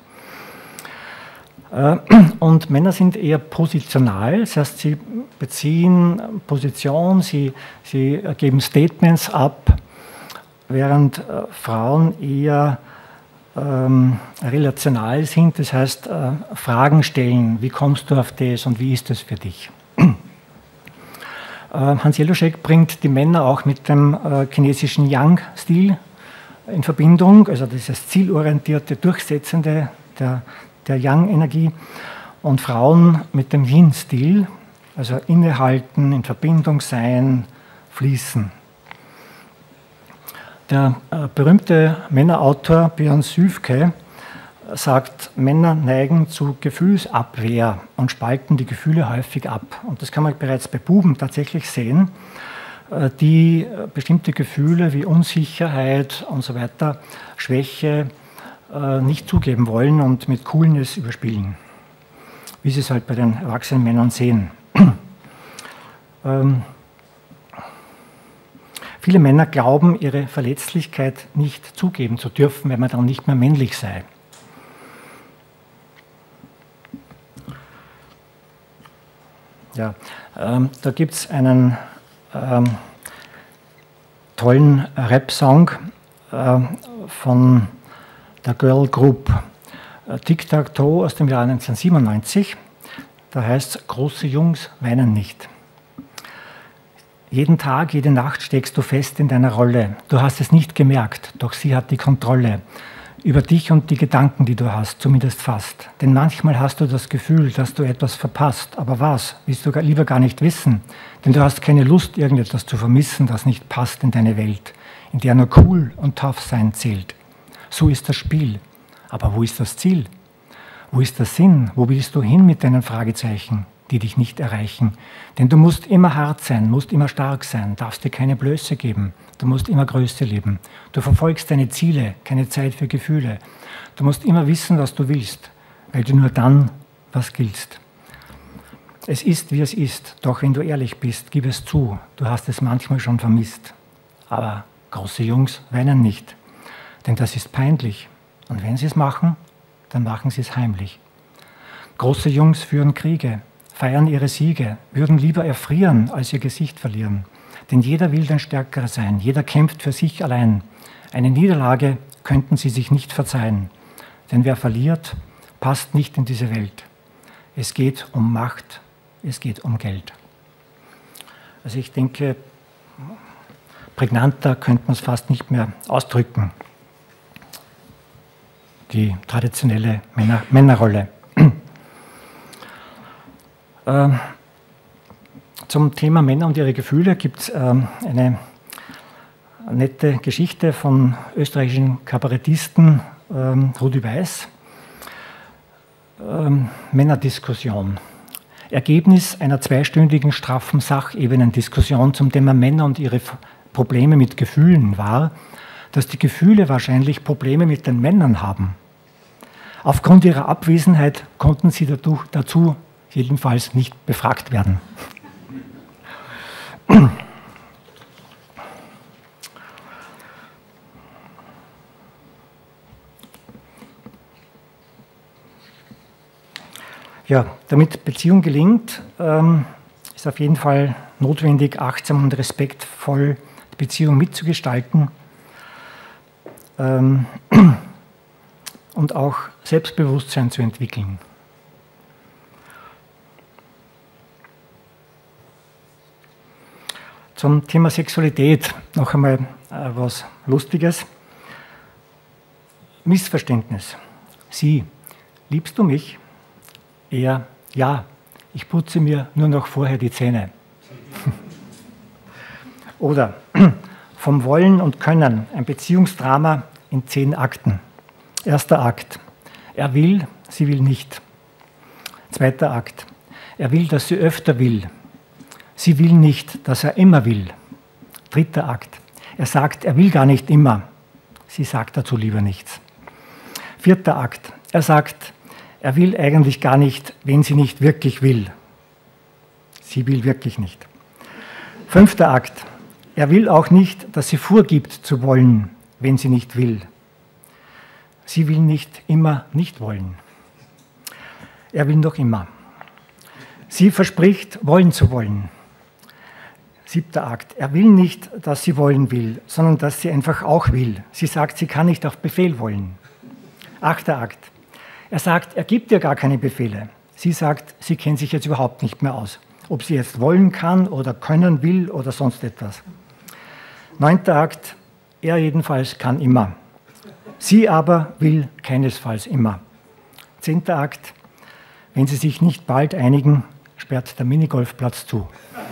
Und Männer sind eher positional, das heißt, sie beziehen Position, sie, sie geben Statements ab, während Frauen eher Ähm, relational sind, das heißt, äh, Fragen stellen, wie kommst du auf das und wie ist das für dich? äh, Hans Jeluschek bringt die Männer auch mit dem äh, chinesischen Yang-Stil in Verbindung, also dieses zielorientierte, durchsetzende der, der Yang-Energie und Frauen mit dem Yin-Stil, also innehalten, in Verbindung sein, fließen. Der äh, berühmte Männerautor Björn Süfke sagt, Männer neigen zu Gefühlsabwehr und spalten die Gefühle häufig ab. Und das kann man bereits bei Buben tatsächlich sehen, äh, die äh, bestimmte Gefühle wie Unsicherheit und so weiter, Schwäche äh, nicht zugeben wollen und mit Coolness überspielen. Wie Sie es halt bei den erwachsenen Männern sehen. ähm, Viele Männer glauben, ihre Verletzlichkeit nicht zugeben zu dürfen, wenn man dann nicht mehr männlich sei. Ja, ähm, da gibt es einen ähm, tollen Rap-Song äh, von der Girl Group äh, Tic Tac Toe aus dem Jahr neunzehnhundertsiebenundneunzig. Da heißt es, große Jungs weinen nicht. Jeden Tag, jede Nacht steckst du fest in deiner Rolle. Du hast es nicht gemerkt, doch sie hat die Kontrolle über dich und die Gedanken, die du hast, zumindest fast. Denn manchmal hast du das Gefühl, dass du etwas verpasst. Aber was, willst du lieber gar nicht wissen? Denn du hast keine Lust, irgendetwas zu vermissen, das nicht passt in deine Welt, in der nur cool und tough sein zählt. So ist das Spiel. Aber wo ist das Ziel? Wo ist der Sinn? Wo willst du hin mit deinen Fragezeichen, die dich nicht erreichen? Denn du musst immer hart sein, musst immer stark sein, darfst dir keine Blöße geben. Du musst immer Größe leben. Du verfolgst deine Ziele, keine Zeit für Gefühle. Du musst immer wissen, was du willst, weil du nur dann was giltst. Es ist, wie es ist, doch wenn du ehrlich bist, gib es zu, du hast es manchmal schon vermisst. Aber große Jungs weinen nicht, denn das ist peinlich. Und wenn sie es machen, dann machen sie es heimlich. Große Jungs führen Kriege, feiern ihre Siege, würden lieber erfrieren, als ihr Gesicht verlieren. Denn jeder will der Stärkere sein, jeder kämpft für sich allein. Eine Niederlage könnten sie sich nicht verzeihen. Denn wer verliert, passt nicht in diese Welt. Es geht um Macht, es geht um Geld. Also ich denke, prägnanter könnte man es fast nicht mehr ausdrücken. Die traditionelle Männer, Männerrolle. äh, zum Thema Männer und ihre Gefühle gibt es äh, eine nette Geschichte von österreichischen Kabarettisten äh, Rudi Weiß. Äh, Männerdiskussion. Ergebnis einer zweistündigen straffen Sachebenendiskussion zum Thema Männer und ihre Probleme mit Gefühlen war, dass die Gefühle wahrscheinlich Probleme mit den Männern haben. Aufgrund ihrer Abwesenheit konnten sie dazu jedenfalls nicht befragt werden. Ja, damit Beziehung gelingt, ähm, ist auf jeden Fall notwendig, achtsam und respektvoll die Beziehung mitzugestalten ähm, und auch Selbstbewusstsein zu entwickeln. Zum Thema Sexualität noch einmal äh, was Lustiges. Missverständnis. Sie, liebst du mich? Er, ja, ich putze mir nur noch vorher die Zähne. Oder vom Wollen und Können, ein Beziehungsdrama in zehn Akten. Erster Akt, er will, sie will nicht. Zweiter Akt, er will, dass sie öfter will. Sie will nicht, dass er immer will. Dritter Akt, er sagt, er will gar nicht immer. Sie sagt dazu lieber nichts. Vierter Akt, er sagt, er will eigentlich gar nicht, wenn sie nicht wirklich will. Sie will wirklich nicht. Fünfter Akt. Er will auch nicht, dass sie vorgibt zu wollen, wenn sie nicht will. Sie will nicht immer nicht wollen. Er will noch immer. Sie verspricht, wollen zu wollen. Siebter Akt. Er will nicht, dass sie wollen will, sondern dass sie einfach auch will. Sie sagt, sie kann nicht auf Befehl wollen. Achter Akt. Er sagt, er gibt ihr gar keine Befehle. Sie sagt, sie kennt sich jetzt überhaupt nicht mehr aus. Ob sie jetzt wollen kann oder können will oder sonst etwas. Neunter Akt, er jedenfalls kann immer. Sie aber will keinesfalls immer. Zehnter Akt, wenn sie sich nicht bald einigen, sperrt der Minigolfplatz zu.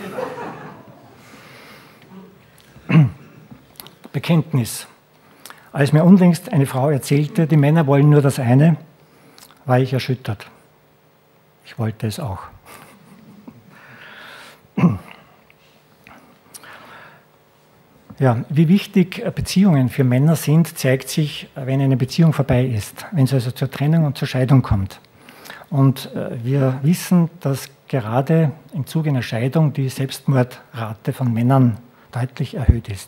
Bekenntnis. Als mir unlängst eine Frau erzählte, die Männer wollen nur das eine, war ich erschüttert. Ich wollte es auch. Ja, wie wichtig Beziehungen für Männer sind, zeigt sich, wenn eine Beziehung vorbei ist, wenn es also zur Trennung und zur Scheidung kommt. Und wir wissen, dass gerade im Zuge einer Scheidung die Selbstmordrate von Männern deutlich erhöht ist.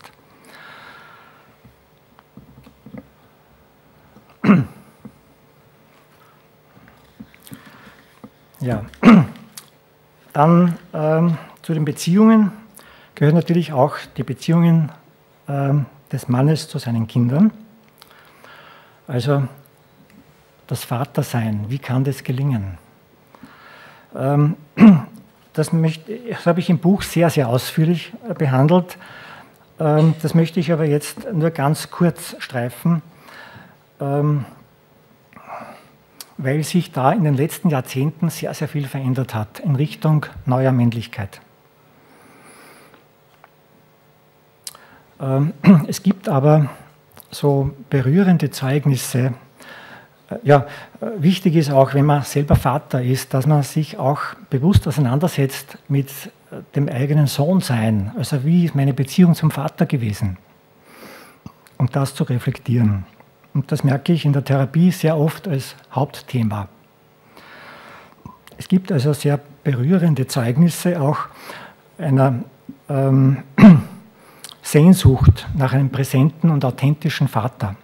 Ja, dann ähm, zu den Beziehungen gehören natürlich auch die Beziehungen ähm, des Mannes zu seinen Kindern. Also das Vatersein, wie kann das gelingen? Ähm, das, möchte, das habe ich im Buch sehr, sehr ausführlich behandelt. Ähm, das möchte ich aber jetzt nur ganz kurz streifen. Ähm, weil sich da in den letzten Jahrzehnten sehr, sehr viel verändert hat in Richtung neuer Männlichkeit. Ähm, es gibt aber so berührende Zeugnisse. Ja, wichtig ist auch, wenn man selber Vater ist, dass man sich auch bewusst auseinandersetzt mit dem eigenen Sohnsein. Also wie ist meine Beziehung zum Vater gewesen? Um das zu reflektieren. Und das merke ich in der Therapie sehr oft als Hauptthema. Es gibt also sehr berührende Zeugnisse auch einer ähm, Sehnsucht nach einem präsenten und authentischen Vater.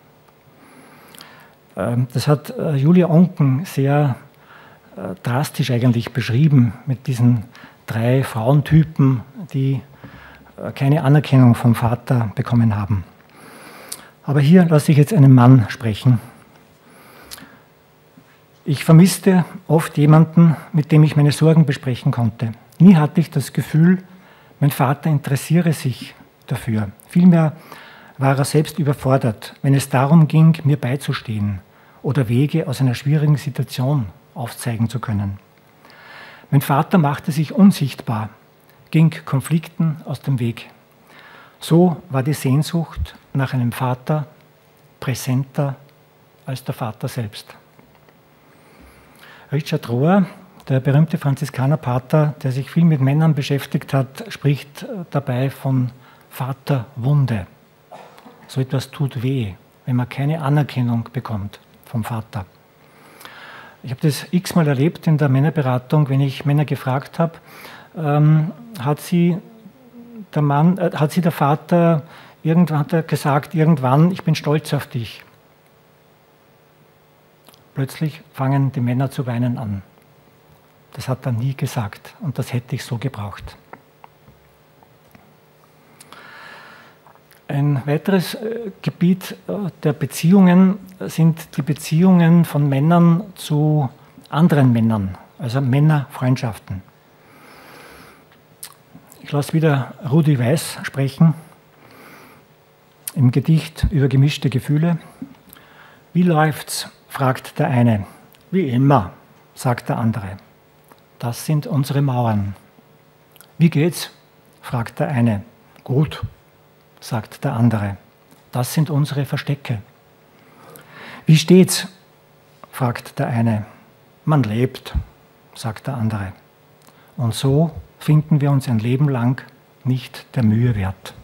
Ähm, das hat äh, Julia Oncken sehr äh, drastisch eigentlich beschrieben mit diesen drei Frauentypen, die äh, keine Anerkennung vom Vater bekommen haben. Aber hier lasse ich jetzt einen Mann sprechen. Ich vermisste oft jemanden, mit dem ich meine Sorgen besprechen konnte. Nie hatte ich das Gefühl, mein Vater interessiere sich dafür. Vielmehr war er selbst überfordert, wenn es darum ging, mir beizustehen oder Wege aus einer schwierigen Situation aufzeigen zu können. Mein Vater machte sich unsichtbar, ging Konflikten aus dem Weg. So war die Sehnsucht nach einem Vater präsenter als der Vater selbst. Richard Rohr, der berühmte Franziskanerpater, der sich viel mit Männern beschäftigt hat, spricht dabei von Vaterwunde. So etwas tut weh, wenn man keine Anerkennung bekommt vom Vater. Ich habe das x-mal erlebt in der Männerberatung, wenn ich Männer gefragt habe, ähm, hat sie der Mann, äh, hat sie der Vater irgendwann hat er gesagt, irgendwann, ich bin stolz auf dich. Plötzlich fangen die Männer zu weinen an. Das hat er nie gesagt und das hätte ich so gebraucht. Ein weiteres Gebiet der Beziehungen sind die Beziehungen von Männern zu anderen Männern, also Männerfreundschaften. Ich lasse wieder Rudi Weiß sprechen im Gedicht über gemischte Gefühle. Wie läuft's? Fragt der eine. Wie immer, sagt der andere. Das sind unsere Mauern. Wie geht's? Fragt der eine. Gut, sagt der andere. Das sind unsere Verstecke. Wie steht's? Fragt der eine. Man lebt, sagt der andere. Und so finden wir uns ein Leben lang nicht der Mühe wert.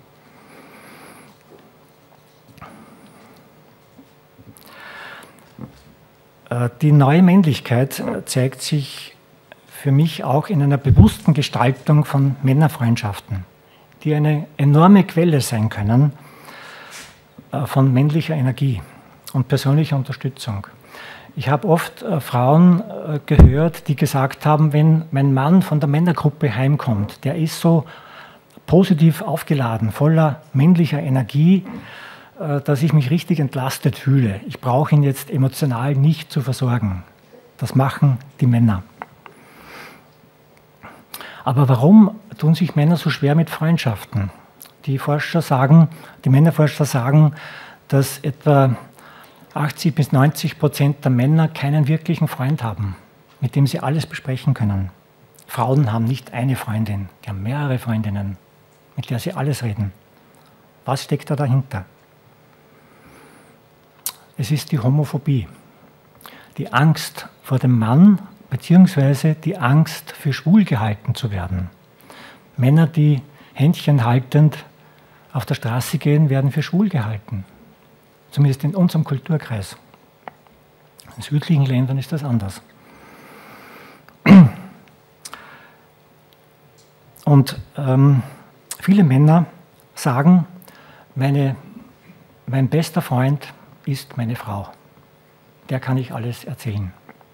Die neue Männlichkeit zeigt sich für mich auch in einer bewussten Gestaltung von Männerfreundschaften, die eine enorme Quelle sein können von männlicher Energie und persönlicher Unterstützung. Ich habe oft äh, Frauen äh, gehört, die gesagt haben, wenn mein Mann von der Männergruppe heimkommt, der ist so positiv aufgeladen, voller männlicher Energie, äh, dass ich mich richtig entlastet fühle. Ich brauche ihn jetzt emotional nicht zu versorgen. Das machen die Männer. Aber warum tun sich Männer so schwer mit Freundschaften? Die Forscher sagen, die Männerforscher sagen, dass etwa achtzig bis neunzig Prozent der Männer keinen wirklichen Freund haben, mit dem sie alles besprechen können. Frauen haben nicht eine Freundin, die haben mehrere Freundinnen, mit der sie alles reden. Was steckt da dahinter? Es ist die Homophobie, die Angst vor dem Mann beziehungsweise die Angst, für schwul gehalten zu werden. Männer, die Händchen haltend auf der Straße gehen, werden für schwul gehalten. Zumindest in unserem Kulturkreis. In südlichen Ländern ist das anders. Und ähm, viele Männer sagen, meine, mein bester Freund ist meine Frau. Der kann ich alles erzählen.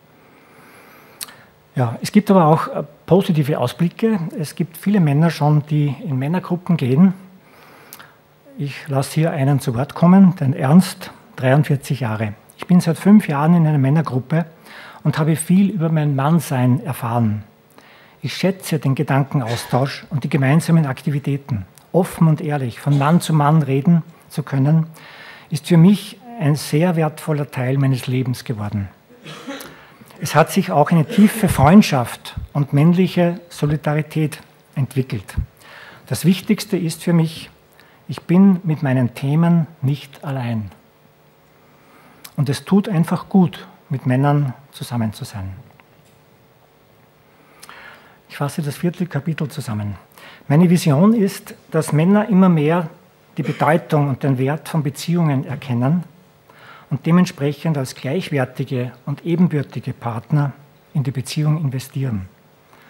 Ja, es gibt aber auch äh, positive Ausblicke. Es gibt viele Männer schon, die in Männergruppen gehen. Ich lasse hier einen zu Wort kommen, den Ernst, dreiundvierzig Jahre. Ich bin seit fünf Jahren in einer Männergruppe und habe viel über mein Mannsein erfahren. Ich schätze den Gedankenaustausch und die gemeinsamen Aktivitäten. Offen und ehrlich von Mann zu Mann reden zu können, ist für mich ein sehr wertvoller Teil meines Lebens geworden. Es hat sich auch eine tiefe Freundschaft und männliche Solidarität entwickelt. Das Wichtigste ist für mich, ich bin mit meinen Themen nicht allein. Und es tut einfach gut, mit Männern zusammen zu sein. Ich fasse das vierte Kapitel zusammen. Meine Vision ist, dass Männer immer mehr die Bedeutung und den Wert von Beziehungen erkennen und dementsprechend als gleichwertige und ebenbürtige Partner in die Beziehung investieren.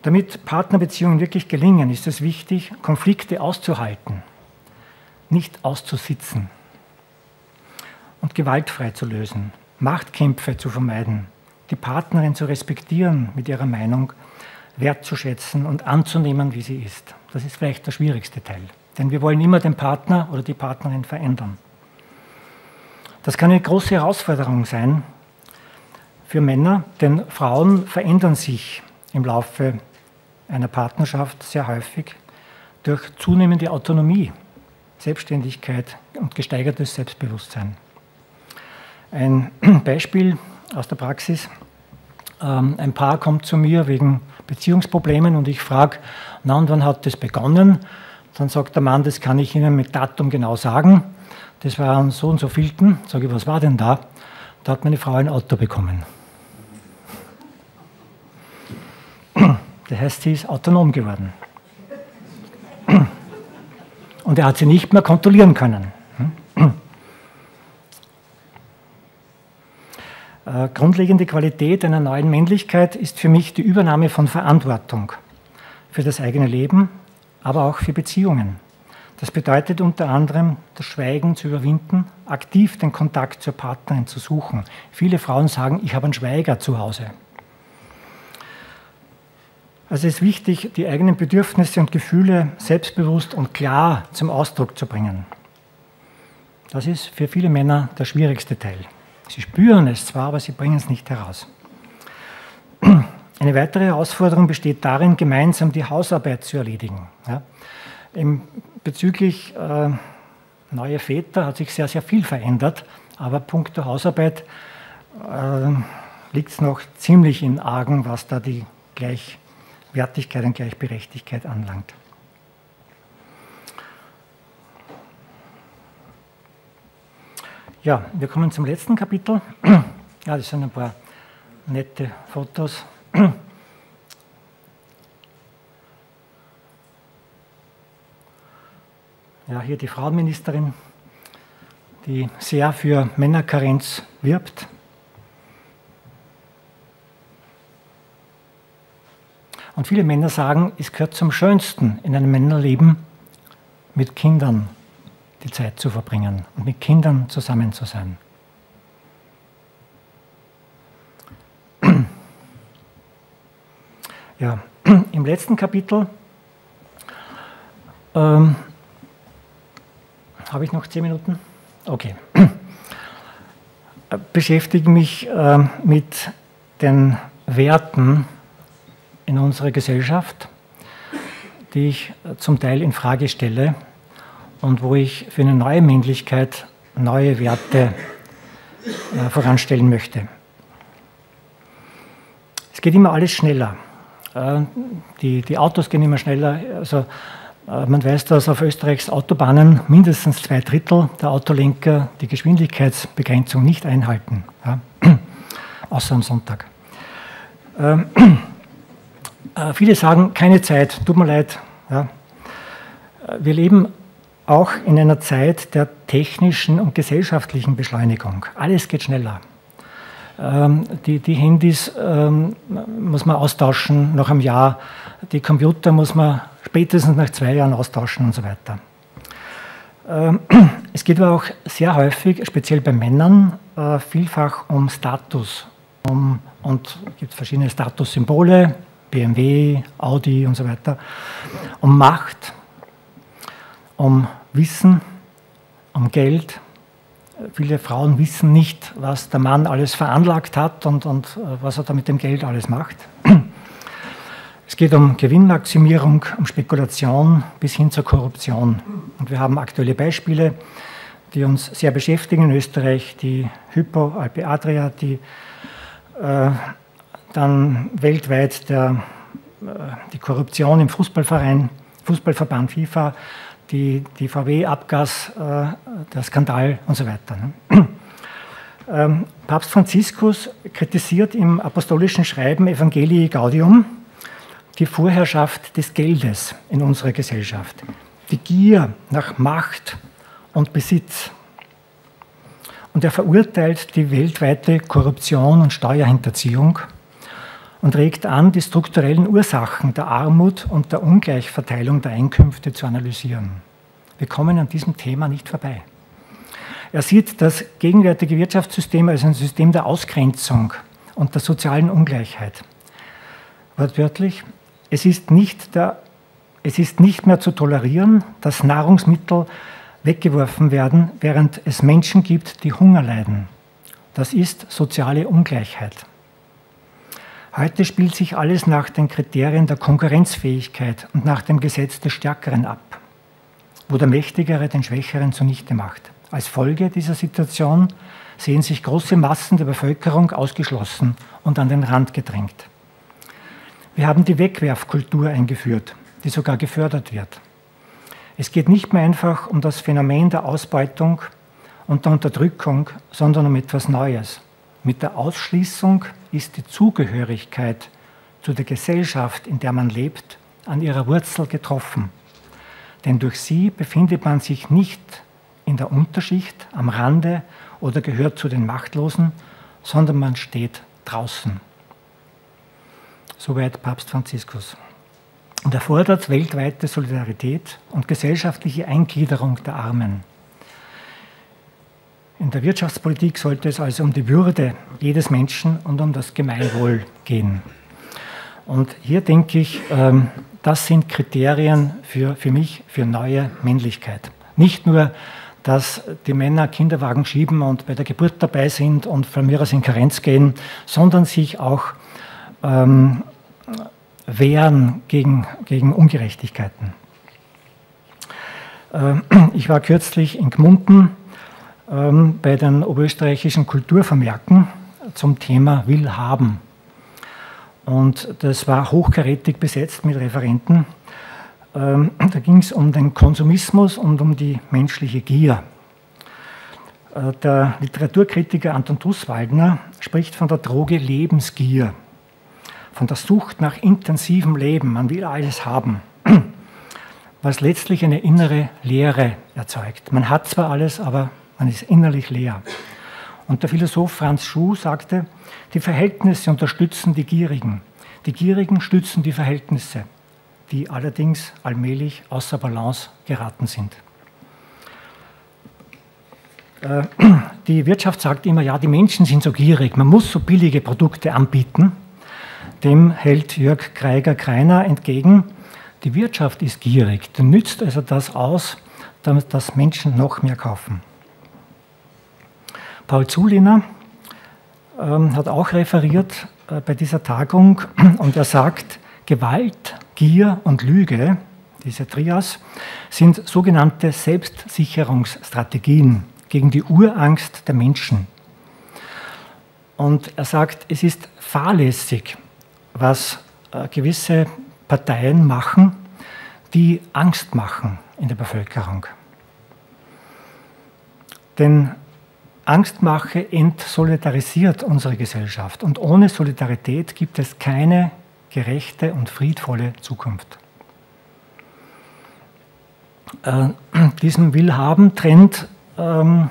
Damit Partnerbeziehungen wirklich gelingen, ist es wichtig, Konflikte auszuhalten, nicht auszusitzen und gewaltfrei zu lösen, Machtkämpfe zu vermeiden, die Partnerin zu respektieren mit ihrer Meinung, wertzuschätzen und anzunehmen, wie sie ist. Das ist vielleicht der schwierigste Teil, denn wir wollen immer den Partner oder die Partnerin verändern. Das kann eine große Herausforderung sein für Männer, denn Frauen verändern sich im Laufe einer Partnerschaft sehr häufig durch zunehmende Autonomie, Selbstständigkeit und gesteigertes Selbstbewusstsein. Ein Beispiel aus der Praxis: Ein Paar kommt zu mir wegen Beziehungsproblemen und ich frage, na und wann hat das begonnen? Dann sagt der Mann, das kann ich Ihnen mit Datum genau sagen. Das war an so und so vielten. Sage ich, was war denn da? Da hat meine Frau ein Auto bekommen. Das heißt, sie ist autonom geworden. Und er hat sie nicht mehr kontrollieren können. Grundlegende Qualität einer neuen Männlichkeit ist für mich die Übernahme von Verantwortung für das eigene Leben, aber auch für Beziehungen. Das bedeutet unter anderem, das Schweigen zu überwinden, aktiv den Kontakt zur Partnerin zu suchen. Viele Frauen sagen, ich habe einen Schweiger zu Hause. Also es ist wichtig, die eigenen Bedürfnisse und Gefühle selbstbewusst und klar zum Ausdruck zu bringen. Das ist für viele Männer der schwierigste Teil. Sie spüren es zwar, aber sie bringen es nicht heraus. Eine weitere Herausforderung besteht darin, gemeinsam die Hausarbeit zu erledigen. Ja, im, bezüglich äh, neue Väter hat sich sehr, sehr viel verändert, aber punkto Hausarbeit äh, liegt es noch ziemlich in Argen, was da die Gleichwertigkeit und Gleichberechtigkeit anlangt. Ja, wir kommen zum letzten Kapitel. Ja, das sind ein paar nette Fotos. Ja, hier die Frauenministerin, die sehr für Männerkarenz wirbt. Und viele Männer sagen, es gehört zum Schönsten in einem Männerleben, mit Kindern die Zeit zu verbringen und mit Kindern zusammen zu sein. Ja, im letzten Kapitel ähm, habe ich noch zehn Minuten? Okay. Beschäftige mich äh, mit den Werten in unserer Gesellschaft, die ich zum Teil in Frage stelle und wo ich für eine neue Männlichkeit neue Werte äh, voranstellen möchte. Es geht immer alles schneller. Äh, die, die Autos gehen immer schneller. Also, äh, man weiß, dass auf Österreichs Autobahnen mindestens zwei Drittel der Autolenker die Geschwindigkeitsbegrenzung nicht einhalten, ja? Außer am Sonntag. Äh, äh, viele sagen, keine Zeit, tut mir leid. Ja? Wir leben auch in einer Zeit der technischen und gesellschaftlichen Beschleunigung. Alles geht schneller. Ähm, die, die Handys ähm, muss man austauschen nach einem Jahr, die Computer muss man spätestens nach zwei Jahren austauschen und so weiter. Ähm, es geht aber auch sehr häufig, speziell bei Männern, äh, vielfach um Status. Um, und es gibt verschiedene Statussymbole, B M W, Audi und so weiter, um Macht, um Wissen, um Geld. Viele Frauen wissen nicht, was der Mann alles veranlagt hat und, und was er da mit dem Geld alles macht. Es geht um Gewinnmaximierung, um Spekulation bis hin zur Korruption. Und wir haben aktuelle Beispiele, die uns sehr beschäftigen in Österreich, die Hypo Alpe Adria, die äh, dann weltweit der, äh, die Korruption im Fußballverein, Fußballverband FIFA, die, die V W-Abgas, äh, der Skandal und so weiter. Ne? Ähm, Papst Franziskus kritisiert im apostolischen Schreiben Evangelii Gaudium die Vorherrschaft des Geldes in unserer Gesellschaft, die Gier nach Macht und Besitz. Und er verurteilt die weltweite Korruption und Steuerhinterziehung und regt an, die strukturellen Ursachen der Armut und der Ungleichverteilung der Einkünfte zu analysieren. Wir kommen an diesem Thema nicht vorbei. Er sieht das gegenwärtige Wirtschaftssystem als ein System der Ausgrenzung und der sozialen Ungleichheit. Wortwörtlich, es ist nicht, der, es ist nicht mehr zu tolerieren, dass Nahrungsmittel weggeworfen werden, während es Menschen gibt, die Hunger leiden. Das ist soziale Ungleichheit. Heute spielt sich alles nach den Kriterien der Konkurrenzfähigkeit und nach dem Gesetz des Stärkeren ab, wo der Mächtigere den Schwächeren zunichte macht. Als Folge dieser Situation sehen sich große Massen der Bevölkerung ausgeschlossen und an den Rand gedrängt. Wir haben die Wegwerfkultur eingeführt, die sogar gefördert wird. Es geht nicht mehr einfach um das Phänomen der Ausbeutung und der Unterdrückung, sondern um etwas Neues. Mit der Ausschließung ist die Zugehörigkeit zu der Gesellschaft, in der man lebt, an ihrer Wurzel getroffen. Denn durch sie befindet man sich nicht in der Unterschicht, am Rande oder gehört zu den Machtlosen, sondern man steht draußen. Soweit Papst Franziskus. Und er fordert weltweite Solidarität und gesellschaftliche Eingliederung der Armen. In der Wirtschaftspolitik sollte es also um die Würde jedes Menschen und um das Gemeinwohl gehen. Und hier denke ich, das sind Kriterien für, für mich für neue Männlichkeit. Nicht nur, dass die Männer Kinderwagen schieben und bei der Geburt dabei sind und von mir aus in Karenz gehen, sondern sich auch ähm, wehren gegen, gegen Ungerechtigkeiten. Äh, ich war kürzlich in Gmunden äh, bei den oberösterreichischen Kulturvermerken zum Thema Will haben. Und das war hochkarätig besetzt mit Referenten. Ähm, da ging es um den Konsumismus und um die menschliche Gier. Äh, der Literaturkritiker Anton Dusswaldner spricht von der Droge Lebensgier, von der Sucht nach intensivem Leben. Man will alles haben, was letztlich eine innere Leere erzeugt. Man hat zwar alles, aber man ist innerlich leer. Und der Philosoph Franz Schuh sagte, die Verhältnisse unterstützen die Gierigen. Die Gierigen stützen die Verhältnisse, die allerdings allmählich außer Balance geraten sind. Die Wirtschaft sagt immer, ja, die Menschen sind so gierig, man muss so billige Produkte anbieten. Dem hält Jörg Kreiger-Kreiner entgegen, die Wirtschaft ist gierig, dann nützt also das aus, damit dass Menschen noch mehr kaufen. Paul Zuliner ähm, hat auch referiert äh, bei dieser Tagung und er sagt, Gewalt, Gier und Lüge, diese Trias, sind sogenannte Selbstsicherungsstrategien gegen die Urangst der Menschen. Und er sagt, es ist fahrlässig, was äh, gewisse Parteien machen, die Angst machen in der Bevölkerung. Denn Angstmache entsolidarisiert unsere Gesellschaft und ohne Solidarität gibt es keine gerechte und friedvolle Zukunft. Äh, diesem Willhaben-Trend ähm,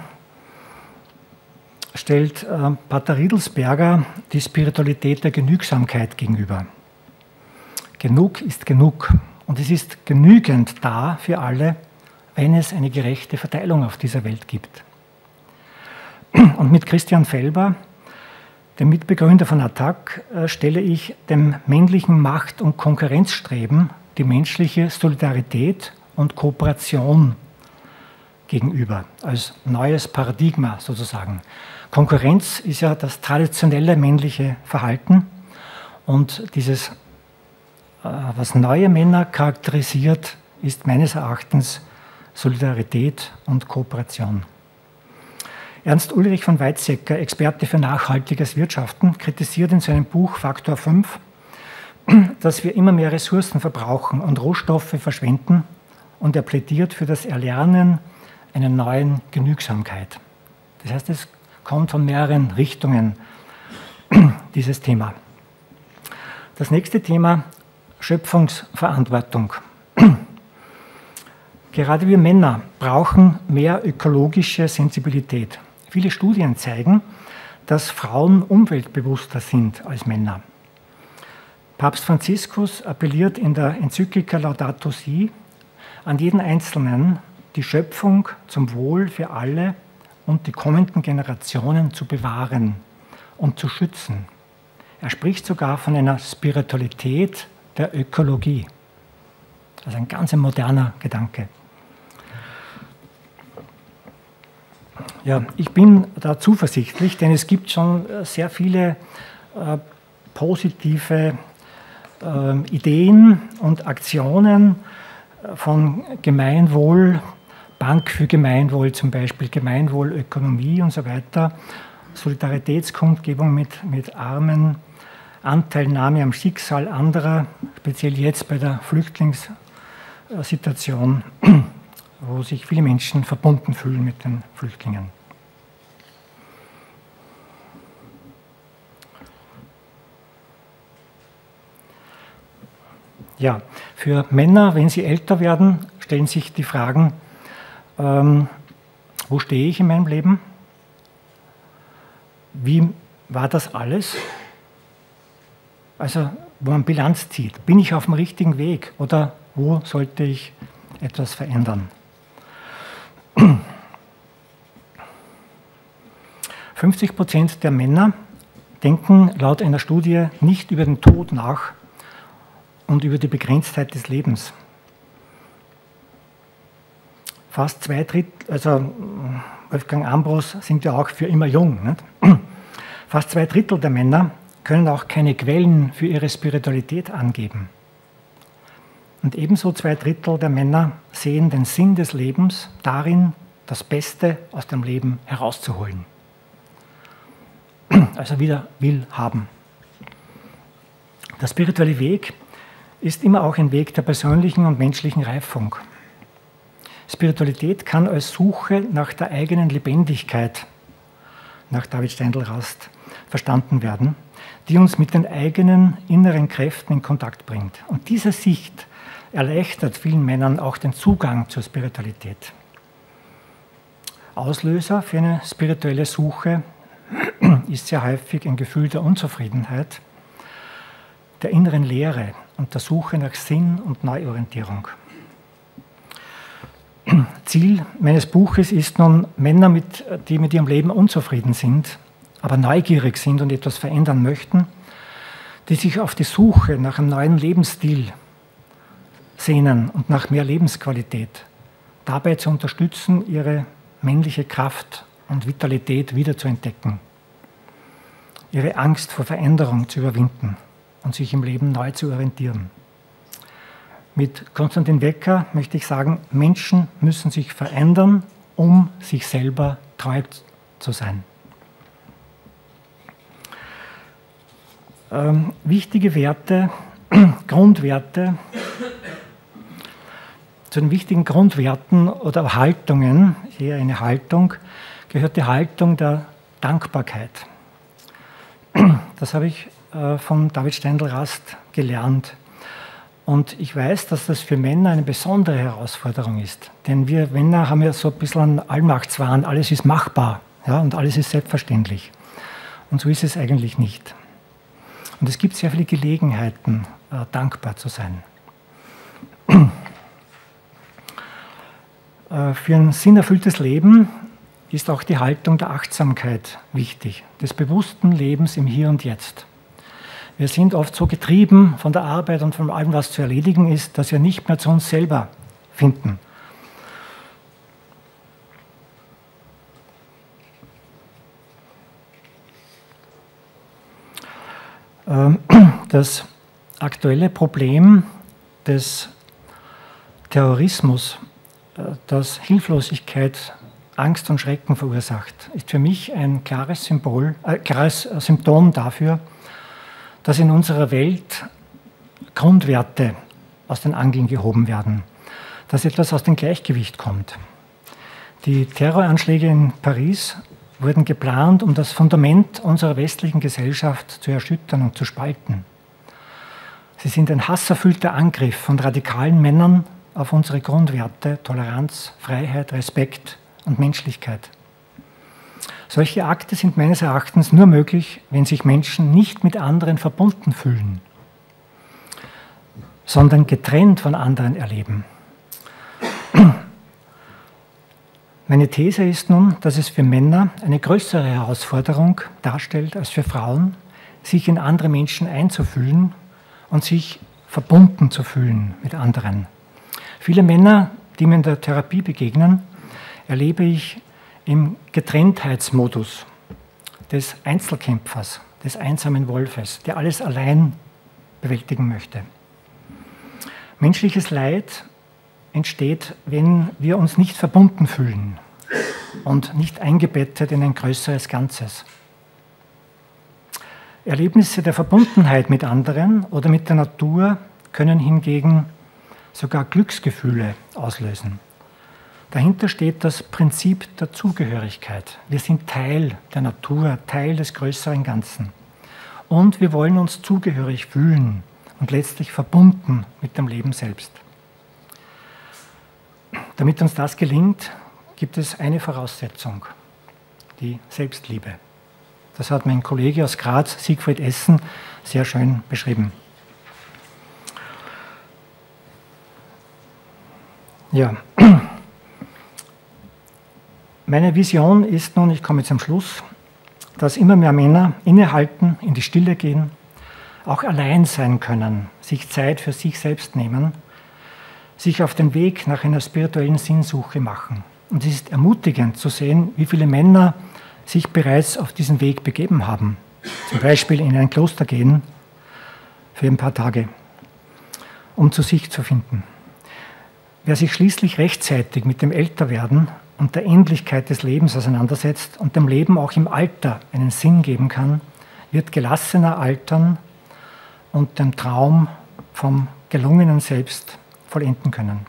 stellt äh, Pater Riedelsberger die Spiritualität der Genügsamkeit gegenüber. Genug ist genug und es ist genügend da für alle, wenn es eine gerechte Verteilung auf dieser Welt gibt. Und mit Christian Felber, dem Mitbegründer von A T T A C, äh, stelle ich dem männlichen Macht- und Konkurrenzstreben die menschliche Solidarität und Kooperation gegenüber, als neues Paradigma sozusagen. Konkurrenz ist ja das traditionelle männliche Verhalten und dieses, äh, was neue Männer charakterisiert, ist meines Erachtens Solidarität und Kooperation. Ernst Ulrich von Weizsäcker, Experte für nachhaltiges Wirtschaften, kritisiert in seinem Buch Faktor fünf, dass wir immer mehr Ressourcen verbrauchen und Rohstoffe verschwenden und er plädiert für das Erlernen einer neuen Genügsamkeit. Das heißt, es kommt von mehreren Richtungen, dieses Thema. Das nächste Thema, Schöpfungsverantwortung. Gerade wir Männer brauchen mehr ökologische Sensibilität. Viele Studien zeigen, dass Frauen umweltbewusster sind als Männer. Papst Franziskus appelliert in der Enzyklika Laudato Si an jeden Einzelnen, die Schöpfung zum Wohl für alle und die kommenden Generationen zu bewahren und zu schützen. Er spricht sogar von einer Spiritualität der Ökologie. Also ein ganz moderner Gedanke. Ja, ich bin da zuversichtlich, denn es gibt schon sehr viele äh, positive äh, Ideen und Aktionen von Gemeinwohl, Bank für Gemeinwohl zum Beispiel, Gemeinwohlökonomie und so weiter, Solidaritätskundgebung mit, mit Armen, Anteilnahme am Schicksal anderer, speziell jetzt bei der Flüchtlingssituation, wo sich viele Menschen verbunden fühlen mit den Flüchtlingen. Ja, für Männer, wenn sie älter werden, stellen sich die Fragen, ähm, wo stehe ich in meinem Leben? Wie war das alles? Also, wo man Bilanz zieht. Bin ich auf dem richtigen Weg oder wo sollte ich etwas verändern? fünfzig Prozent der Männer denken laut einer Studie nicht über den Tod nach und über die Begrenztheit des Lebens. Fast zwei Drittel, also Wolfgang Ambros singt ja auch für immer jung, nicht? Fast zwei Drittel der Männer können auch keine Quellen für ihre Spiritualität angeben. Und ebenso zwei Drittel der Männer sehen den Sinn des Lebens darin, das Beste aus dem Leben herauszuholen. Also wieder will haben. Der spirituelle Weg ist immer auch ein Weg der persönlichen und menschlichen Reifung. Spiritualität kann als Suche nach der eigenen Lebendigkeit, nach David Steindl-Rast, verstanden werden, die uns mit den eigenen inneren Kräften in Kontakt bringt. Und diese Sicht erleichtert vielen Männern auch den Zugang zur Spiritualität. Auslöser für eine spirituelle Suche ist sehr häufig ein Gefühl der Unzufriedenheit, der inneren Leere und der Suche nach Sinn und Neuorientierung. Ziel meines Buches ist nun, Männer, mit, die mit ihrem Leben unzufrieden sind, aber neugierig sind und etwas verändern möchten, die sich auf die Suche nach einem neuen Lebensstil sehnen und nach mehr Lebensqualität, dabei zu unterstützen, ihre männliche Kraft und Vitalität wiederzuentdecken, ihre Angst vor Veränderung zu überwinden und sich im Leben neu zu orientieren. Mit Konstantin Wecker möchte ich sagen, Menschen müssen sich verändern, um sich selber treu zu sein. Ähm, wichtige Werte, Grundwerte, zu den wichtigen Grundwerten oder Haltungen, eher eine Haltung, gehört die Haltung der Dankbarkeit. Das habe ich äh, von David Steindl-Rast gelernt. Und ich weiß, dass das für Männer eine besondere Herausforderung ist. Denn wir Männer haben ja so ein bisschen einen Allmachtswahn, alles ist machbar, ja, und alles ist selbstverständlich. Und so ist es eigentlich nicht. Und es gibt sehr viele Gelegenheiten, äh, dankbar zu sein. äh, für ein sinnerfülltes Leben ist auch die Haltung der Achtsamkeit wichtig, des bewussten Lebens im Hier und Jetzt. Wir sind oft so getrieben von der Arbeit und von allem, was zu erledigen ist, dass wir nicht mehr zu uns selber finden. Das aktuelle Problem des Terrorismus, das Hilflosigkeit, Angst und Schrecken verursacht, ist für mich ein klares Symbol, äh, klares Symptom dafür, dass in unserer Welt Grundwerte aus den Angeln gehoben werden, dass etwas aus dem Gleichgewicht kommt. Die Terroranschläge in Paris wurden geplant, um das Fundament unserer westlichen Gesellschaft zu erschüttern und zu spalten. Sie sind ein hasserfüllter Angriff von radikalen Männern auf unsere Grundwerte, Toleranz, Freiheit, Respekt und Menschlichkeit. Solche Akte sind meines Erachtens nur möglich, wenn sich Menschen nicht mit anderen verbunden fühlen. sondern getrennt von anderen erleben. Meine These ist nun, dass es für Männer eine größere Herausforderung darstellt als für Frauen, sich in andere Menschen einzufühlen und sich verbunden zu fühlen mit anderen. Viele Männer, die mir in der Therapie begegnen, erlebe ich im Getrenntheitsmodus des Einzelkämpfers, des einsamen Wolfes, der alles allein bewältigen möchte. Menschliches Leid entsteht, wenn wir uns nicht verbunden fühlen und nicht eingebettet in ein größeres Ganzes. Erlebnisse der Verbundenheit mit anderen oder mit der Natur können hingegen sogar Glücksgefühle auslösen. Dahinter steht das Prinzip der Zugehörigkeit. Wir sind Teil der Natur, Teil des größeren Ganzen. Und wir wollen uns zugehörig fühlen und letztlich verbunden mit dem Leben selbst. Damit uns das gelingt, gibt es eine Voraussetzung, die Selbstliebe. Das hat mein Kollege aus Graz, Siegfried Essen, sehr schön beschrieben. Ja. Meine Vision ist nun, ich komme zum Schluss, dass immer mehr Männer innehalten, in die Stille gehen, auch allein sein können, sich Zeit für sich selbst nehmen, sich auf den Weg nach einer spirituellen Sinnsuche machen. Und es ist ermutigend zu sehen, wie viele Männer sich bereits auf diesen Weg begeben haben. Zum Beispiel in ein Kloster gehen für ein paar Tage, um zu sich zu finden. Wer sich schließlich rechtzeitig mit dem Älterwerden und der Endlichkeit des Lebens auseinandersetzt und dem Leben auch im Alter einen Sinn geben kann, wird gelassener altern und den Traum vom gelungenen Selbst vollenden können.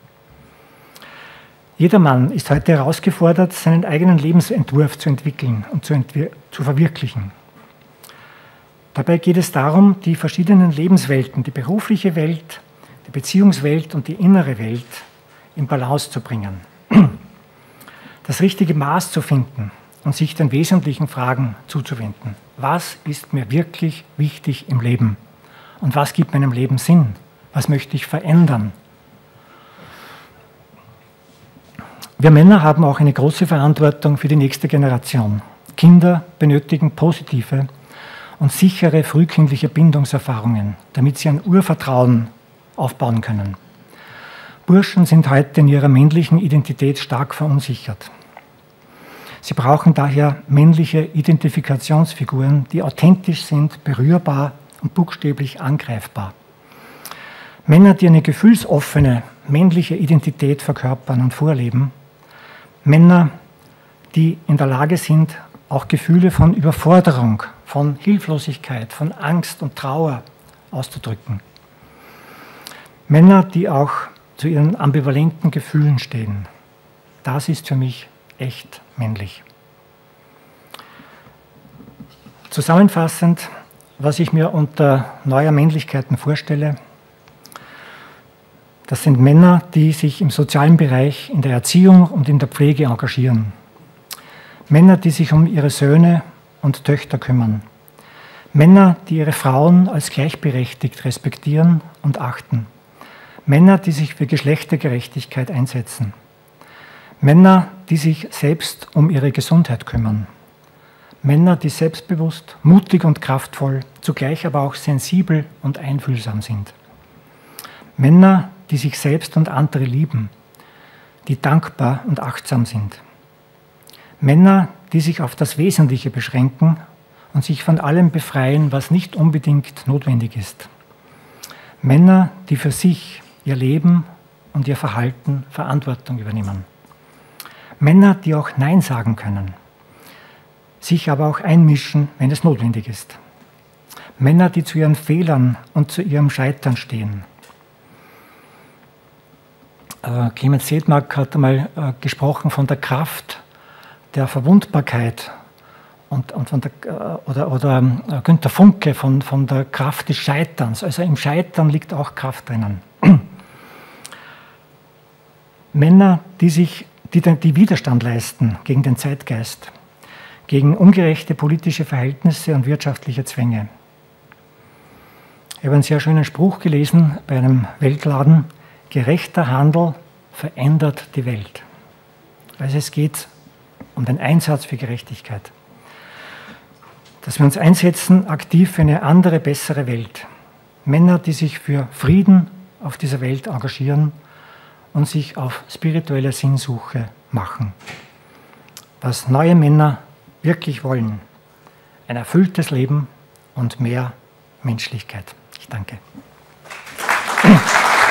Jeder Mann ist heute herausgefordert, seinen eigenen Lebensentwurf zu entwickeln und zu, zu verwirklichen. Dabei geht es darum, die verschiedenen Lebenswelten, die berufliche Welt, die Beziehungswelt und die innere Welt in Balance zu bringen. Das richtige Maß zu finden und sich den wesentlichen Fragen zuzuwenden. Was ist mir wirklich wichtig im Leben? Und was gibt meinem Leben Sinn? Was möchte ich verändern? Wir Männer haben auch eine große Verantwortung für die nächste Generation. Kinder benötigen positive und sichere frühkindliche Bindungserfahrungen, damit sie ein Urvertrauen aufbauen können. Burschen sind heute in ihrer männlichen Identität stark verunsichert. Sie brauchen daher männliche Identifikationsfiguren, die authentisch sind, berührbar und buchstäblich angreifbar. Männer, die eine gefühlsoffene männliche Identität verkörpern und vorleben. Männer, die in der Lage sind, auch Gefühle von Überforderung, von Hilflosigkeit, von Angst und Trauer auszudrücken. Männer, die auch zu ihren ambivalenten Gefühlen stehen. Das ist für mich echt männlich. Zusammenfassend, was ich mir unter neuer Männlichkeiten vorstelle, das sind Männer, die sich im sozialen Bereich, in der Erziehung und in der Pflege engagieren. Männer, die sich um ihre Söhne und Töchter kümmern. Männer, die ihre Frauen als gleichberechtigt respektieren und achten. Männer, die sich für Geschlechtergerechtigkeit einsetzen. Männer, die sich selbst um ihre Gesundheit kümmern. Männer, die selbstbewusst, mutig und kraftvoll, zugleich aber auch sensibel und einfühlsam sind. Männer, die sich selbst und andere lieben, die dankbar und achtsam sind. Männer, die sich auf das Wesentliche beschränken und sich von allem befreien, was nicht unbedingt notwendig ist. Männer, die für sich, ihr Leben und ihr Verhalten Verantwortung übernehmen. Männer, die auch Nein sagen können, sich aber auch einmischen, wenn es notwendig ist. Männer, die zu ihren Fehlern und zu ihrem Scheitern stehen. Äh, Clemens Sedmak hat einmal äh, gesprochen von der Kraft der Verwundbarkeit und, und von der, äh, oder, oder äh, Günter Funke von, von der Kraft des Scheiterns. Also im Scheitern liegt auch Kraft drinnen. Männer, die sich die, die Widerstand leisten gegen den Zeitgeist, gegen ungerechte politische Verhältnisse und wirtschaftliche Zwänge. Ich habe einen sehr schönen Spruch gelesen bei einem Weltladen: Gerechter Handel verändert die Welt. Also es geht um den Einsatz für Gerechtigkeit. Dass wir uns einsetzen, aktiv für eine andere, bessere Welt. Männer, die sich für Frieden auf dieser Welt engagieren und sich auf spirituelle Sinnsuche machen. Was neue Männer wirklich wollen: ein erfülltes Leben und mehr Menschlichkeit. Ich danke.